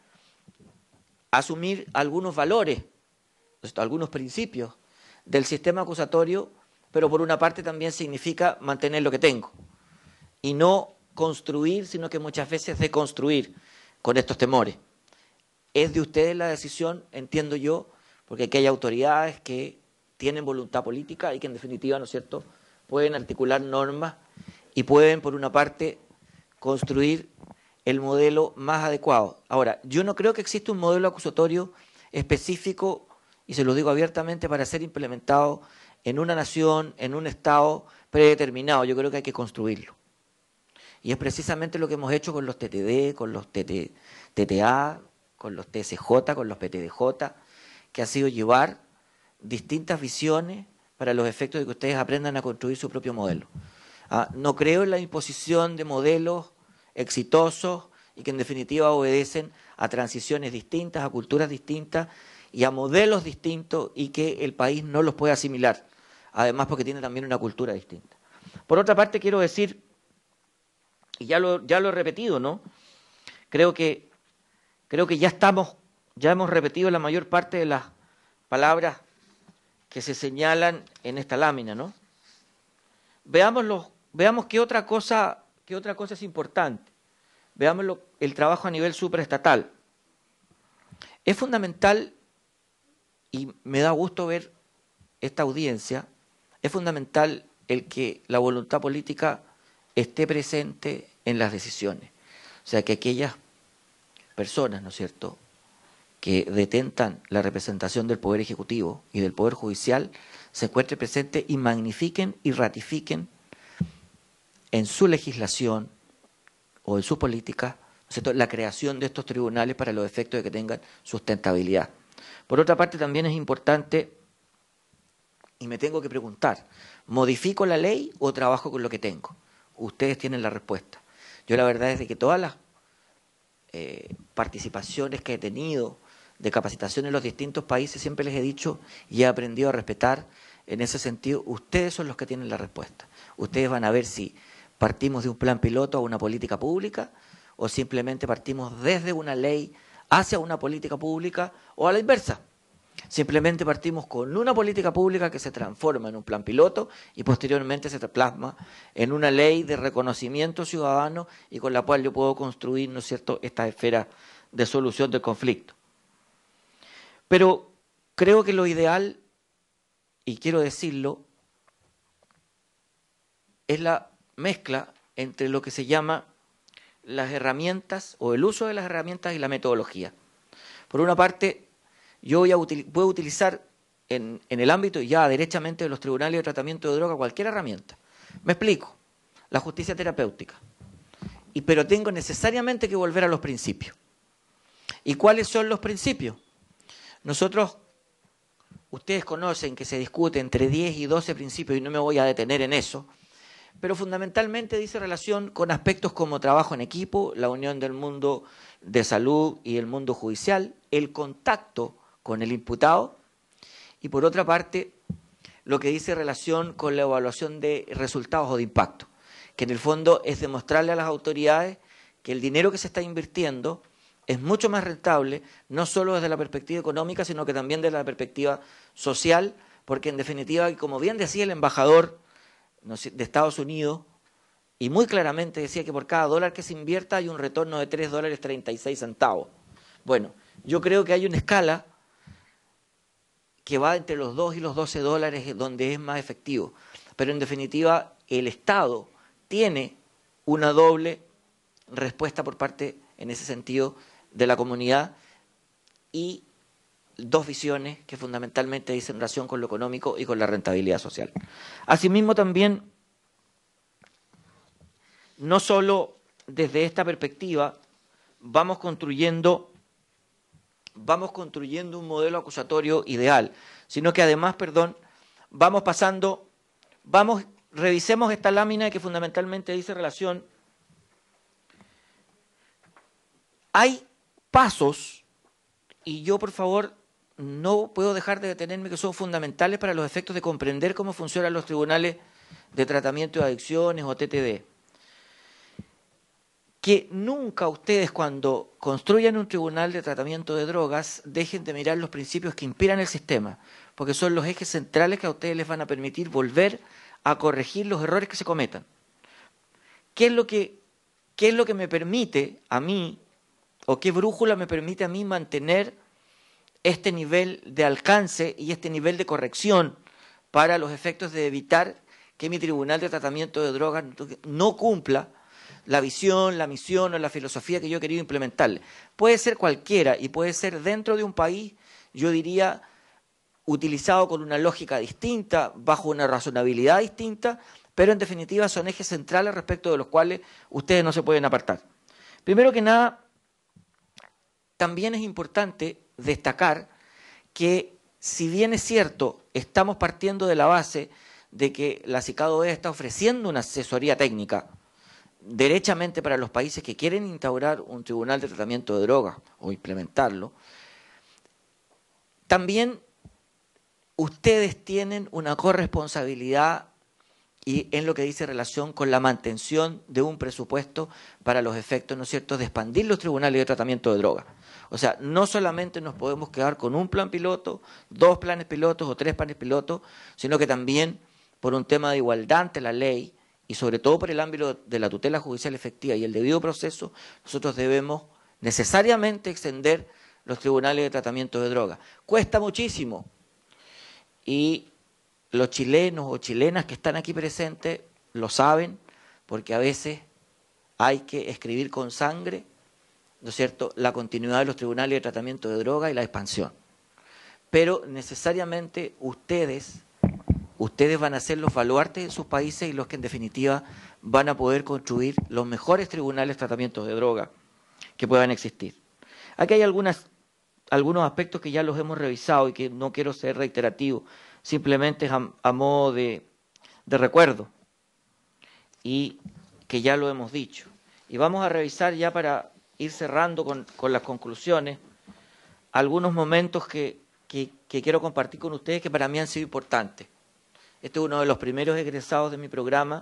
algunos valores, algunos principios del sistema acusatorio, pero por una parte también significa mantener lo que tengo y no construir, sino que muchas veces deconstruir con estos temores. Es de ustedes la decisión, entiendo yo, porque aquí hay autoridades que tienen voluntad política y que en definitiva, ¿no es cierto?, pueden articular normas y pueden, por una parte, construir el modelo más adecuado. Ahora, yo no creo que exista un modelo acusatorio específico, y se lo digo abiertamente, para ser implementado en una nación, en un Estado predeterminado. Yo creo que hay que construirlo. Y es precisamente lo que hemos hecho con los TTD, con los TTA, con los TSJ, con los PTDJ, que ha sido llevar distintas visiones para los efectos de que ustedes aprendan a construir su propio modelo. No creo en la imposición de modelos exitosos y que en definitiva obedecen a transiciones distintas, a culturas distintas y a modelos distintos y que el país no los puede asimilar, además porque tiene también una cultura distinta. Por otra parte, quiero decir, y ya lo he repetido, ¿no? Creo que ya hemos repetido la mayor parte de las palabras que se señalan en esta lámina, ¿no? Veamos qué otra cosa es importante. Veamos el trabajo a nivel supraestatal. Es fundamental, y me da gusto ver esta audiencia, es fundamental el que la voluntad política esté presente en las decisiones. O sea, que aquellas personas, ¿no es cierto?, que detentan la representación del Poder Ejecutivo y del Poder Judicial se encuentren presentes y magnifiquen y ratifiquen en su legislación o en su política, ¿no es cierto?, la creación de estos tribunales para los efectos de que tengan sustentabilidad. Por otra parte, también es importante, y me tengo que preguntar, ¿modifico la ley o trabajo con lo que tengo? Ustedes tienen la respuesta. Yo la verdad es de que todas las participaciones que he tenido de capacitación en los distintos países siempre les he dicho y he aprendido a respetar en ese sentido. Ustedes son los que tienen la respuesta. Ustedes van a ver si partimos de un plan piloto a una política pública o simplemente partimos desde una ley hacia una política pública o a la inversa. Simplemente partimos con una política pública que se transforma en un plan piloto y posteriormente se plasma en una ley de reconocimiento ciudadano y con la cual yo puedo construir, ¿no es cierto?, esta esfera de solución del conflicto. Pero creo que lo ideal, y quiero decirlo, es la mezcla entre lo que se llama las herramientas o el uso de las herramientas y la metodología. Por una parte, yo voy a utilizar en el ámbito ya derechamente de los tribunales de tratamiento de droga cualquier herramienta. Me explico. La justicia terapéutica. Pero tengo necesariamente que volver a los principios. ¿Y cuáles son los principios? Nosotros, ustedes conocen que se discute entre 10 y 12 principios y no me voy a detener en eso, pero fundamentalmente dice relación con aspectos como trabajo en equipo, la unión del mundo de salud y el mundo judicial, el contacto con el imputado y por otra parte lo que dice relación con la evaluación de resultados o de impacto, que en el fondo es demostrarle a las autoridades que el dinero que se está invirtiendo es mucho más rentable, no solo desde la perspectiva económica, sino que también desde la perspectiva social, porque en definitiva, como bien decía el embajador de Estados Unidos, y muy claramente decía que por cada dólar que se invierta hay un retorno de $3.36. Bueno, yo creo que hay una escala que va entre los 2 y los 12 dólares donde es más efectivo, pero en definitiva el Estado tiene una doble respuesta por parte, en ese sentido, de la comunidad y dos visiones que fundamentalmente dicen relación con lo económico y con la rentabilidad social. Asimismo también, no solo desde esta perspectiva, vamos construyendo un modelo acusatorio ideal, sino que además, revisemos esta lámina que fundamentalmente dice relación. Hay pasos, y yo por favor no puedo dejar de detenerme, que son fundamentales para los efectos de comprender cómo funcionan los tribunales de tratamiento de adicciones o TTD. Que nunca ustedes cuando construyan un tribunal de tratamiento de drogas dejen de mirar los principios que inspiran el sistema, porque son los ejes centrales que a ustedes les van a permitir volver a corregir los errores que se cometan. ¿Qué es lo que me permite a mí, o qué brújula me permite a mí mantener este nivel de alcance y este nivel de corrección para los efectos de evitar que mi tribunal de tratamiento de drogas no cumpla la visión, la misión o la filosofía que yo he querido implementarle? Puede ser cualquiera y puede ser dentro de un país, yo diría, utilizado con una lógica distinta, bajo una razonabilidad distinta, pero en definitiva son ejes centrales respecto de los cuales ustedes no se pueden apartar. Primero que nada, también es importante destacar que, si bien es cierto, estamos partiendo de la base de que la CICADOE está ofreciendo una asesoría técnica derechamente para los países que quieren instaurar un tribunal de tratamiento de drogas o implementarlo, también ustedes tienen una corresponsabilidad y en lo que dice relación con la mantención de un presupuesto para los efectos, ¿no es cierto?, de expandir los tribunales de tratamiento de drogas. O sea, no solamente nos podemos quedar con un plan piloto, 2 planes pilotos o 3 planes pilotos, sino que también por un tema de igualdad ante la ley y sobre todo por el ámbito de la tutela judicial efectiva y el debido proceso, nosotros debemos necesariamente extender los tribunales de tratamiento de drogas. Cuesta muchísimo. Y los chilenos o chilenas que están aquí presentes lo saben, porque a veces hay que escribir con sangre, ¿no es cierto?, la continuidad de los tribunales de tratamiento de droga y la expansión. Pero necesariamente ustedes van a ser los baluartes de sus países y los que en definitiva van a poder construir los mejores tribunales de tratamiento de droga que puedan existir. Aquí hay algunos aspectos que ya los hemos revisado y que no quiero ser reiterativo, simplemente a modo de recuerdo y que ya lo hemos dicho. Y vamos a revisar ya para ir cerrando con las conclusiones algunos momentos que quiero compartir con ustedes que para mí han sido importantes. Este es uno de los primeros egresados de mi programa,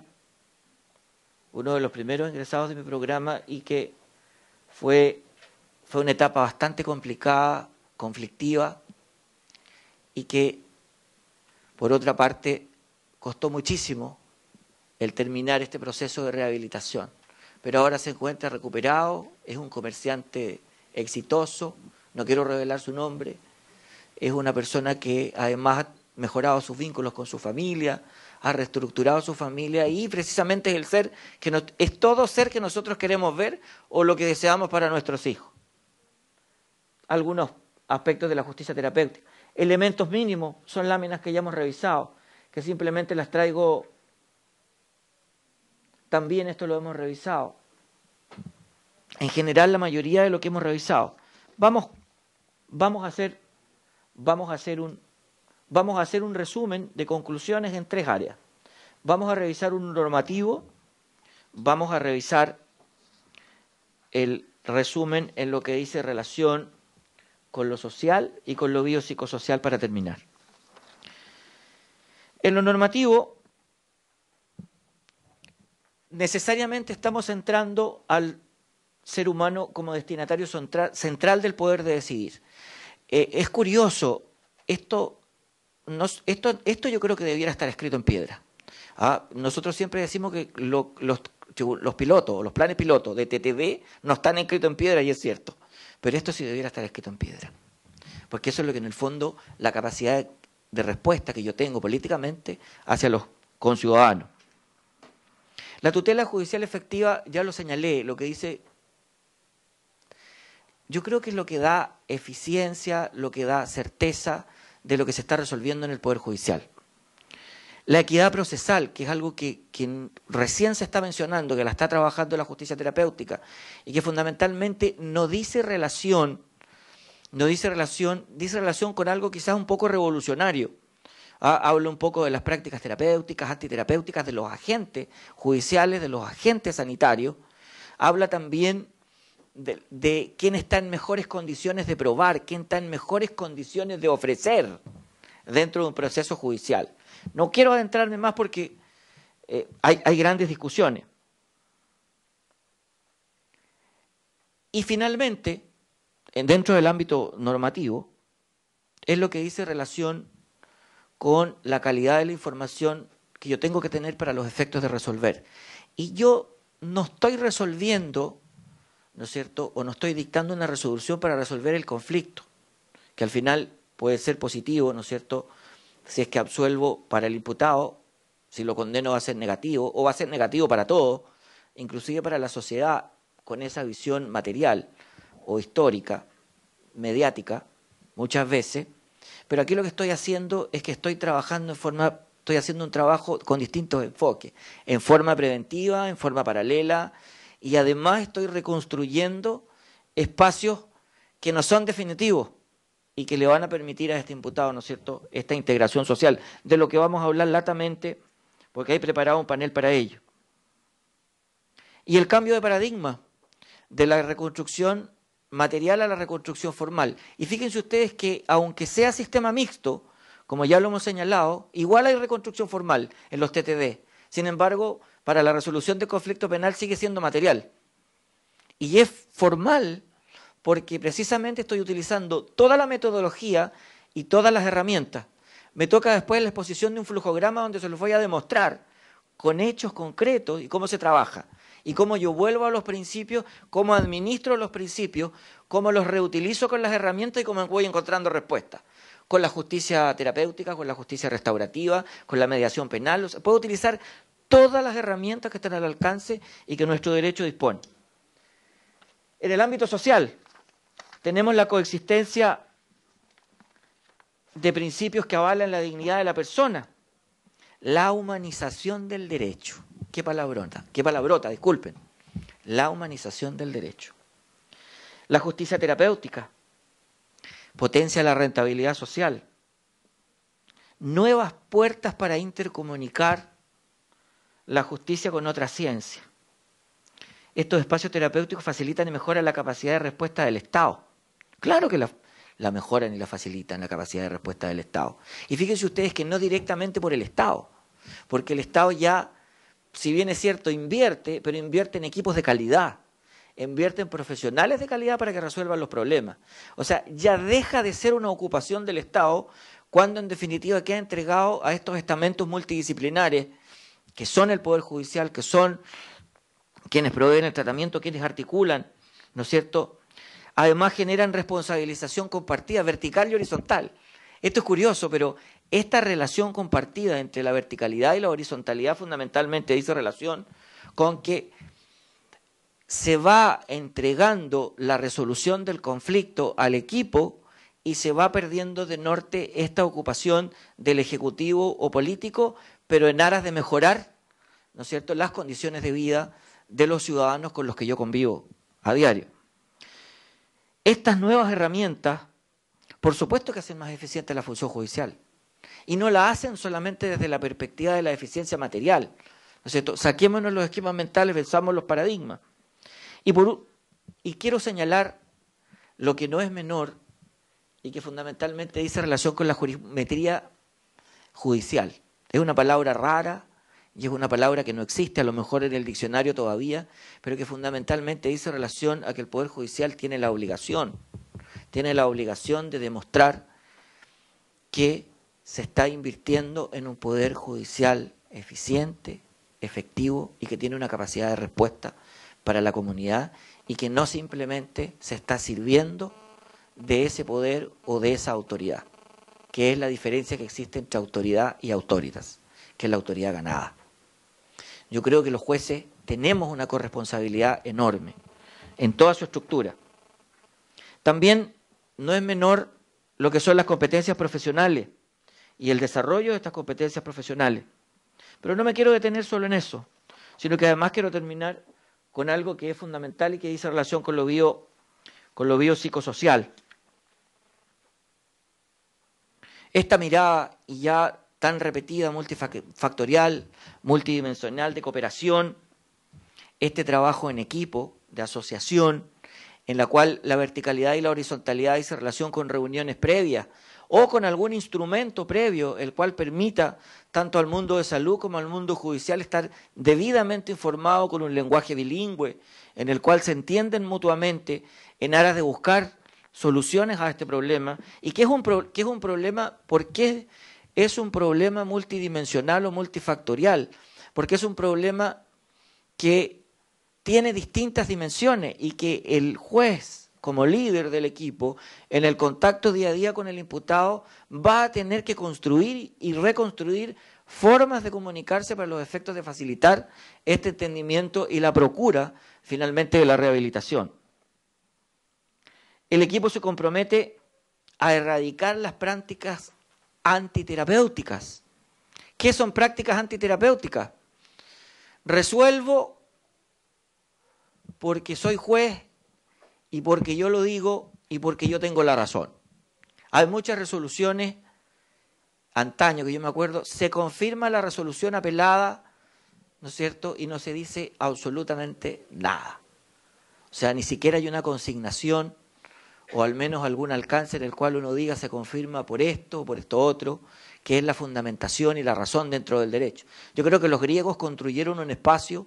y que fue una etapa bastante complicada, conflictiva, y que, por otra parte, costó muchísimo el terminar este proceso de rehabilitación. Pero ahora se encuentra recuperado, es un comerciante exitoso, no quiero revelar su nombre, es una persona que además ha mejorado sus vínculos con su familia, ha reestructurado su familia y precisamente es todo ser que nosotros queremos ver o lo que deseamos para nuestros hijos. Algunos aspectos de la justicia terapéutica. elementos mínimos son láminas que ya hemos revisado, que simplemente las traigo. También esto lo hemos revisado. En general, la mayoría de lo que hemos revisado. Vamos a hacer un resumen de conclusiones en 3 áreas. Vamos a revisar un normativo, vamos a revisar el resumen en lo que dice relación con lo social y con lo biopsicosocial para terminar. En lo normativo, necesariamente estamos entrando al ser humano como destinatario central del poder de decidir. Es curioso, esto yo creo que debiera estar escrito en piedra. Nosotros siempre decimos que los pilotos, los planes pilotos de TTD no están escritos en piedra, y es cierto, pero esto sí debiera estar escrito en piedra, porque eso es lo que en el fondo la capacidad de respuesta que yo tengo políticamente hacia los conciudadanos. La tutela judicial efectiva, ya lo señalé, lo que dice, yo creo que es lo que da eficiencia, lo que da certeza de lo que se está resolviendo en el Poder Judicial. La equidad procesal, que es algo que recién se está mencionando, que la está trabajando la justicia terapéutica y que fundamentalmente dice relación con algo quizás un poco revolucionario. Habla un poco de las prácticas terapéuticas, antiterapéuticas, de los agentes judiciales, de los agentes sanitarios. Habla también de quién está en mejores condiciones de probar, quién está en mejores condiciones de ofrecer dentro de un proceso judicial. No quiero adentrarme más porque hay grandes discusiones. Y finalmente, dentro del ámbito normativo, es lo que dice relación con la calidad de la información que yo tengo que tener para los efectos de resolver. Y yo no estoy resolviendo, ¿no es cierto?, o no estoy dictando una resolución para resolver el conflicto, que al final puede ser positivo, ¿no es cierto?, si es que absuelvo para el imputado, si lo condeno va a ser negativo, o va a ser negativo para todos, inclusive para la sociedad, con esa visión material o histórica, mediática, muchas veces. Pero aquí lo que estoy haciendo es que estoy haciendo un trabajo con distintos enfoques, en forma preventiva, en forma paralela, y además estoy reconstruyendo espacios que no son definitivos y que le van a permitir a este imputado, ¿no es cierto?, esta integración social, de lo que vamos a hablar latamente, porque hay preparado un panel para ello. Y el cambio de paradigma de la reconstrucción material a la reconstrucción formal. Y fíjense ustedes que, aunque sea sistema mixto, como ya lo hemos señalado, igual hay reconstrucción formal en los TTD. Sin embargo, para la resolución de conflicto penal sigue siendo material. Y es formal porque precisamente estoy utilizando toda la metodología y todas las herramientas. Me toca después la exposición de un flujograma donde se los voy a demostrar con hechos concretos y cómo se trabaja. Y cómo yo vuelvo a los principios, cómo administro los principios, cómo los reutilizo con las herramientas y cómo voy encontrando respuestas. Con la justicia terapéutica, con la justicia restaurativa, con la mediación penal. O sea, puedo utilizar todas las herramientas que están al alcance y que nuestro derecho dispone. En el ámbito social, tenemos la coexistencia de principios que avalan la dignidad de la persona. La humanización del derecho. Qué palabrota, disculpen. La humanización del derecho. La justicia terapéutica potencia la rentabilidad social. Nuevas puertas para intercomunicar la justicia con otra ciencia. Estos espacios terapéuticos facilitan y mejoran la capacidad de respuesta del Estado. Claro que la mejoran y la facilitan la capacidad de respuesta del Estado. Y fíjense ustedes que no directamente por el Estado, porque el Estado ya, si bien es cierto, invierte, pero invierte en equipos de calidad, invierte en profesionales de calidad para que resuelvan los problemas. O sea, ya deja de ser una ocupación del Estado cuando en definitiva queda entregado a estos estamentos multidisciplinares que son el Poder Judicial, que son quienes proveen el tratamiento, quienes articulan, ¿no es cierto? Además generan responsabilización compartida, vertical y horizontal. Esto es curioso, pero esta relación compartida entre la verticalidad y la horizontalidad fundamentalmente dice relación con que se va entregando la resolución del conflicto al equipo y se va perdiendo de norte esta ocupación del Ejecutivo o político, pero en aras de mejorar, ¿no es cierto?, las condiciones de vida de los ciudadanos con los que yo convivo a diario. Estas nuevas herramientas, por supuesto que hacen más eficiente la función judicial, y no la hacen solamente desde la perspectiva de la eficiencia material, ¿no es cierto? Saquémonos los esquemas mentales, pensamos los paradigmas. Y quiero señalar lo que no es menor y que fundamentalmente dice relación con la jurimetría judicial. Es una palabra rara y es una palabra que no existe, a lo mejor en el diccionario todavía, pero que fundamentalmente dice relación a que el Poder Judicial tiene la obligación de demostrar que se está invirtiendo en un Poder Judicial eficiente, efectivo y que tiene una capacidad de respuesta para la comunidad y que no simplemente se está sirviendo de ese poder o de esa autoridad, que es la diferencia que existe entre autoridad y autoritas, que es la autoridad ganada. Yo creo que los jueces tenemos una corresponsabilidad enorme en toda su estructura. También no es menor lo que son las competencias profesionales y el desarrollo de estas competencias profesionales. Pero no me quiero detener solo en eso, sino que además quiero terminar con algo que es fundamental y que dice relación con lo biopsicosocial. Esta mirada y ya tan repetida, multifactorial, multidimensional de cooperación, este trabajo en equipo, de asociación, en la cual la verticalidad y la horizontalidad dice relación con reuniones previas o con algún instrumento previo, el cual permita tanto al mundo de salud como al mundo judicial estar debidamente informado con un lenguaje bilingüe, en el cual se entienden mutuamente en aras de buscar soluciones a este problema, y que es un problema, ¿por qué es un problema multidimensional o multifactorial? Porque es un problema que tiene distintas dimensiones y que el juez, como líder del equipo, en el contacto día a día con el imputado, va a tener que construir y reconstruir formas de comunicarse para los efectos de facilitar este entendimiento y la procura, finalmente, de la rehabilitación. El equipo se compromete a erradicar las prácticas antiterapéuticas. ¿Qué son prácticas antiterapéuticas? Resuelvo porque soy juez y porque yo lo digo y porque yo tengo la razón. Hay muchas resoluciones, antaño que yo me acuerdo, se confirma la resolución apelada, ¿no es cierto?, y no se dice absolutamente nada. O sea, ni siquiera hay una consignación o al menos algún alcance en el cual uno diga se confirma por esto o por esto otro, que es la fundamentación y la razón dentro del derecho. Yo creo que los griegos construyeron un espacio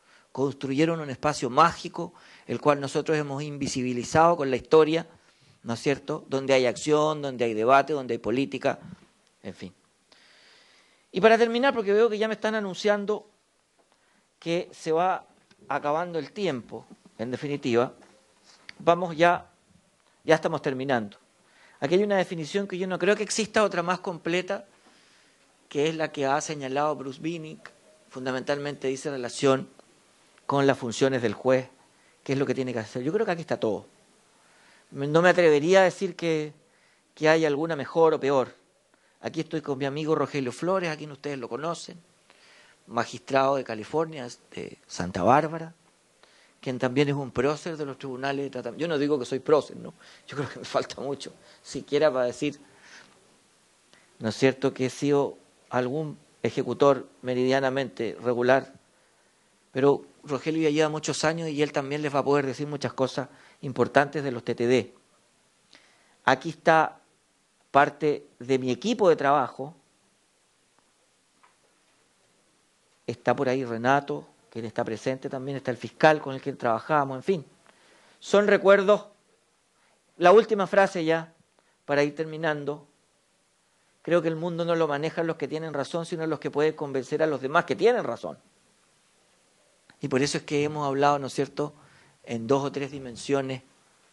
mágico, el cual nosotros hemos invisibilizado con la historia, ¿no es cierto?, donde hay acción, donde hay debate, donde hay política, en fin. Y para terminar, porque veo que ya me están anunciando que se va acabando el tiempo, en definitiva, vamos ya estamos terminando. Aquí hay una definición que yo no creo que exista otra más completa, que es la que ha señalado Bruce Binnick, fundamentalmente dice relación con las funciones del juez, qué es lo que tiene que hacer. Yo creo que aquí está todo. No me atrevería a decir que hay alguna mejor o peor. Aquí estoy con mi amigo Rogelio Flores, a quien ustedes lo conocen, magistrado de California, de Santa Bárbara, quien también es un prócer de los tribunales de tratamiento. Yo no digo que soy prócer, ¿no? Yo creo que me falta mucho, siquiera para decir, ¿no es cierto?, que he sido algún ejecutor meridianamente regular, pero Rogelio ya lleva muchos años y él también les va a poder decir muchas cosas importantes de los TTD. Aquí está parte de mi equipo de trabajo, está por ahí Renato, quien está presente también, está el fiscal con el que trabajábamos, en fin. Son recuerdos. La última frase ya, para ir terminando. Creo que el mundo no lo manejan los que tienen razón, sino los que pueden convencer a los demás que tienen razón. Y por eso es que hemos hablado, ¿no es cierto?, en 2 o 3 dimensiones.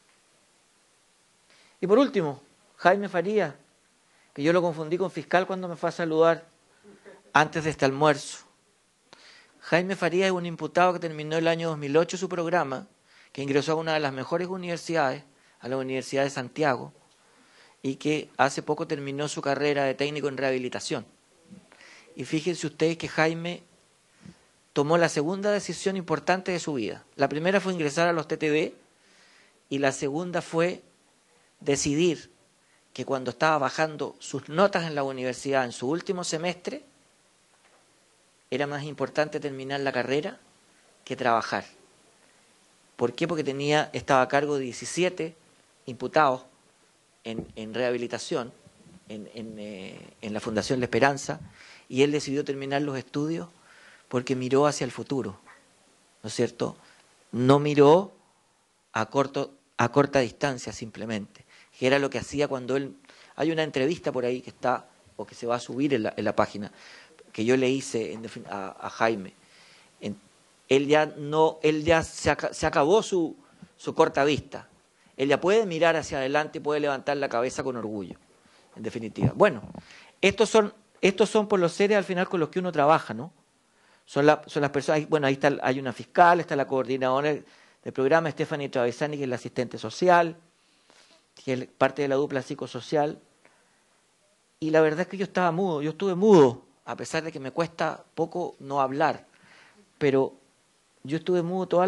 Y por último, Jaime Farías, que yo lo confundí con fiscal cuando me fue a saludar antes de este almuerzo. Jaime Farías es un imputado que terminó el año 2008 su programa, que ingresó a una de las mejores universidades, a la Universidad de Santiago, y que hace poco terminó su carrera de técnico en rehabilitación. Y fíjense ustedes que Jaime tomó la segunda decisión importante de su vida. La primera fue ingresar a los TTD y la segunda fue decidir que cuando estaba bajando sus notas en la universidad en su último semestre, era más importante terminar la carrera que trabajar. ¿Por qué? Porque estaba a cargo de 17 imputados en rehabilitación en la Fundación La Esperanza, y él decidió terminar los estudios porque miró hacia el futuro, ¿no es cierto? No miró a corta distancia simplemente, que era lo que hacía cuando él... Hay una entrevista por ahí que está, o que se va a subir en la página, que yo le hice a Jaime. Él ya se acabó su corta vista. Él ya puede mirar hacia adelante y puede levantar la cabeza con orgullo, en definitiva. Bueno, estos son por los seres al final con los que uno trabaja, ¿no? Son las personas, bueno, ahí hay una fiscal, está la coordinadora del programa, Stephanie Travisani, que es la asistente social, que es parte de la dupla psicosocial. Y la verdad es que yo estuve mudo, a pesar de que me cuesta poco no hablar, pero yo estuve mudo todo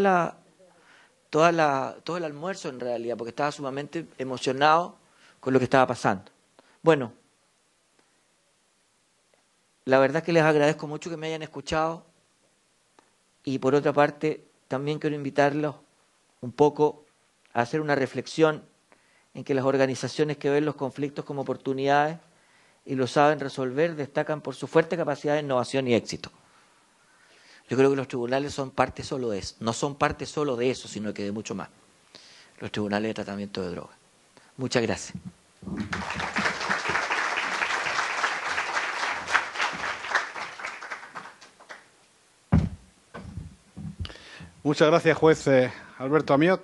el almuerzo en realidad, porque estaba sumamente emocionado con lo que estaba pasando. Bueno, la verdad es que les agradezco mucho que me hayan escuchado, y por otra parte también quiero invitarlos un poco a hacer una reflexión en que las organizaciones que ven los conflictos como oportunidades y lo saben resolver destacan por su fuerte capacidad de innovación y éxito. Yo creo que los tribunales son parte solo de eso, no son parte solo de eso, sino que de mucho más. Los tribunales de tratamiento de drogas. Muchas gracias. Muchas gracias, juez Alberto Amiot.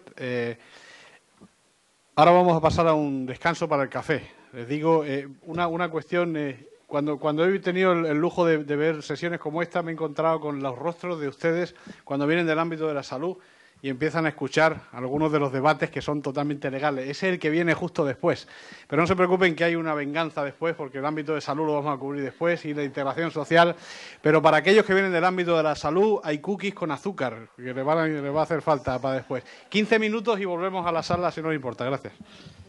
Ahora vamos a pasar a un descanso para el café. Les digo una cuestión. Cuando he tenido el lujo de ver sesiones como esta, me he encontrado con los rostros de ustedes cuando vienen del ámbito de la salud y empiezan a escuchar algunos de los debates que son totalmente legales. Ese es el que viene justo después. Pero no se preocupen que hay una venganza después, porque el ámbito de salud lo vamos a cubrir después y la integración social. Pero para aquellos que vienen del ámbito de la salud, hay cookies con azúcar, que les va a hacer falta para después. 15 minutos y volvemos a la sala si no les importa. Gracias.